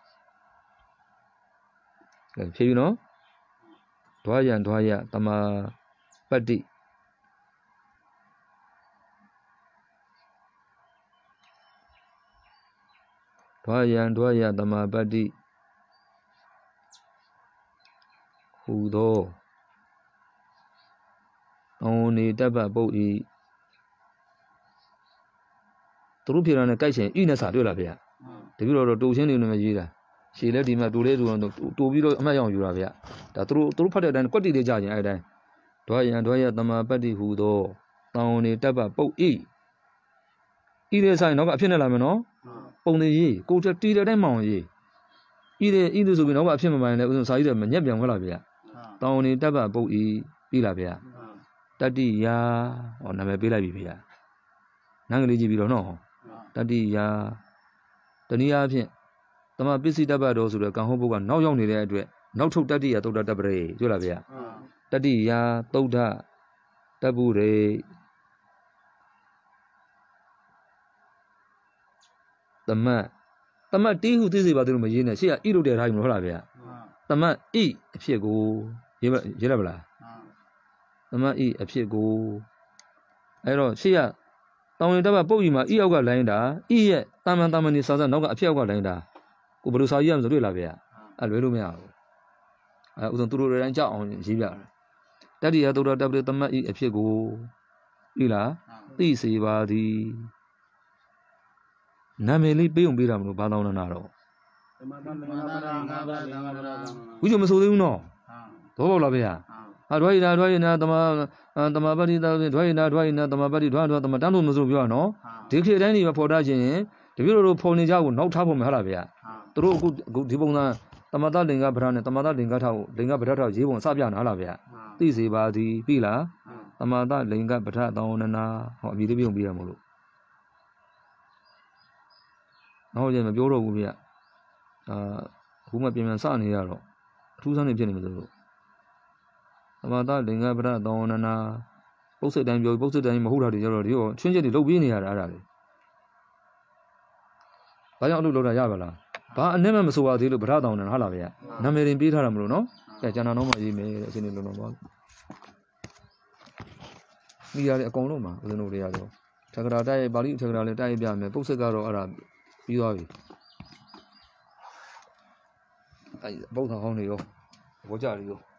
ကဲဖြေပြီနော်ဒွါရန်ဒွါရတမပတ္တိဒွါရန်ဒွါရတမပတ္တိဟူသောအောင်နေတပ္ပပုတ်ဤသူတို့ဖြေတာနဲ့ကြိုက်ချင်ဤနဲ့စာတွေ့လားဗျာတပည့်တော်တို့တူချင်းနေနေရေးတာရှည်လဲဒီမှာတူလေးတူအောင်တူပြီးတော့အမှတ်ရအောင်ယူတာဗျာဒါသူတို့သူတို့ဖတ်တဲ့အတိုင်းကွက်တီလေးကြာချင်းအဲ့တိုင်းဒွါရန်ဒွါရတမပတ္တိဟူသောတောင်းနေတပ္ပပုတ်ဤဤတဲ့ဆိုင်တော့ကအဖြစ်နဲ့လာမယ်နော်ပုံသေးရေးကိုတက်တီတဲ့တိုင်းမောင်ရေးဤတဲ့ဤလို့ဆိုပြီးတော့ကအဖြစ်မမှန်လဲဥစဉ်စာကြီးတယ်မညက်ပြန်ခွက်လာဗျာတောင်းနေတပ္ပပုတ်ဤပြီးလားဗျာတတိယဟောနာမည်ပေးလိုက်ပြီဗျာနန်းကလေးကြည့်ပြီးတော့နော်တတိယတနည်းအားဖြင့်တမပစ္စည်းတပ္ပတော်ဆိုတဲ့ကံဟုတ်ဘုကနောက်ရောက်နေတဲ့အတွက်နောက်ထုတ်တတိယသုဒ္ဓတပ္ပရေတွေ့လားဗျာတတိယသုဒ္ဓတပ္ပုရေသမတ်သမတ်တီးဟုသိစေပါသေးလို့မရေးနဲ့ရှေ့ကဣလို့တဲ့ထားပြီမဟုတ်လားဗျာသမတ်ဣအဖြစ်ကိုရေးရေးလိုက်ပါလားသမတ်ဤအဖြစ်ကိုအဲ့တော့ရှေ့ကတောင်းရင်တပပုတ်ကြီးမှာဤအောက်ကလိုင်းတာဤရဲ့တာမန်တာမန်နေစာစနောက်ကအဖြစ်အောက်ကလိုင်းတာကိုဘယ်လိုစာရေးရမလဲဆိုတွေ့လားဗျာအဲ့လွဲလို့မရဘူးအဲ့ဥစဉ်သူတို့တွေတိုင်းကြောက်အောင်ရေးပြတာတတိယသုဒ္ဓတပ္ပသမတ်ဤအဖြစ်ကိုဤလားသိစေပါသည်နာမည်လေးပေးုံပေးတာမလို့ဘာတောင်းနာတော့ဝိဇ္ဇမဆိုသေးဘူးနော်တော့ပေါ့လားဗျာဟာဒွါရနာဒွါရနာတမတမပတ္တိဒွါရနာဒွါရနာတမပတ္တိဒွါဒွါတမတန်းလို့မဆိုပြောရနော်ဒီခေတ်တိုင်းဒီမှာဖော်ထားခြင်းတပည့်တို့ဖော်နေကြကိုနောက်ထားဖို့မဟုတ်လားဗျာသူတို့အခုအခုဒီပုံစံတမတလင်္ကဗရနဲ့တမတလင်္ကထောက်လင်္ကဗရထောက်ရေးပုံစပြနာလားဗျာသိစေပါသည်ပြီလားတမတလင်္ကဗရတောင်းနာဟောအမြည်လေးပြုံးပြရမလို့နောက်ကျမပြောတော့ဘူးဗျာအာအခုမှပြန်ပြန်စနေရတော့အထူးဆန်းနေဖြစ်နေမှာဆိုလို့သမတာလင်္ကပရသောနနာပုတ်စိတ်တိုင်းပြောပုတ်စိတ်တိုင်းမဟုတ်တာတွေကြတော့ဒီရောချွင်းချက်တွေလုတ်ပြီးနေရတာအဲ့ဒါလေဘာကြောင့်အလုပ်လုပ်တာရပါလားဘာအနဲ့မှမဆိုပါသေးလို့ဗရတောင်းတယ်ဟာလားဗျာနာမည်ရင်ပေးထားတာမလို့နော်အဲကျန်တာတော့မှရေးမယ်တဲ့အချိန်လေးလုံးလုံးပါမိရတယ်အကုန်လုံးမှာဦးဇင်းတို့တွေရတော့ထက်ကရာတိုက်ပါဠိထက်ကရာလည်းတိုက်ပြမယ်ပုတ်စိတ်ကတော့အဲ့ဒါပြီးသွားပြီအဲပုတ်ဆောင်ဟောင်းတွေရောဘောကြတွေရော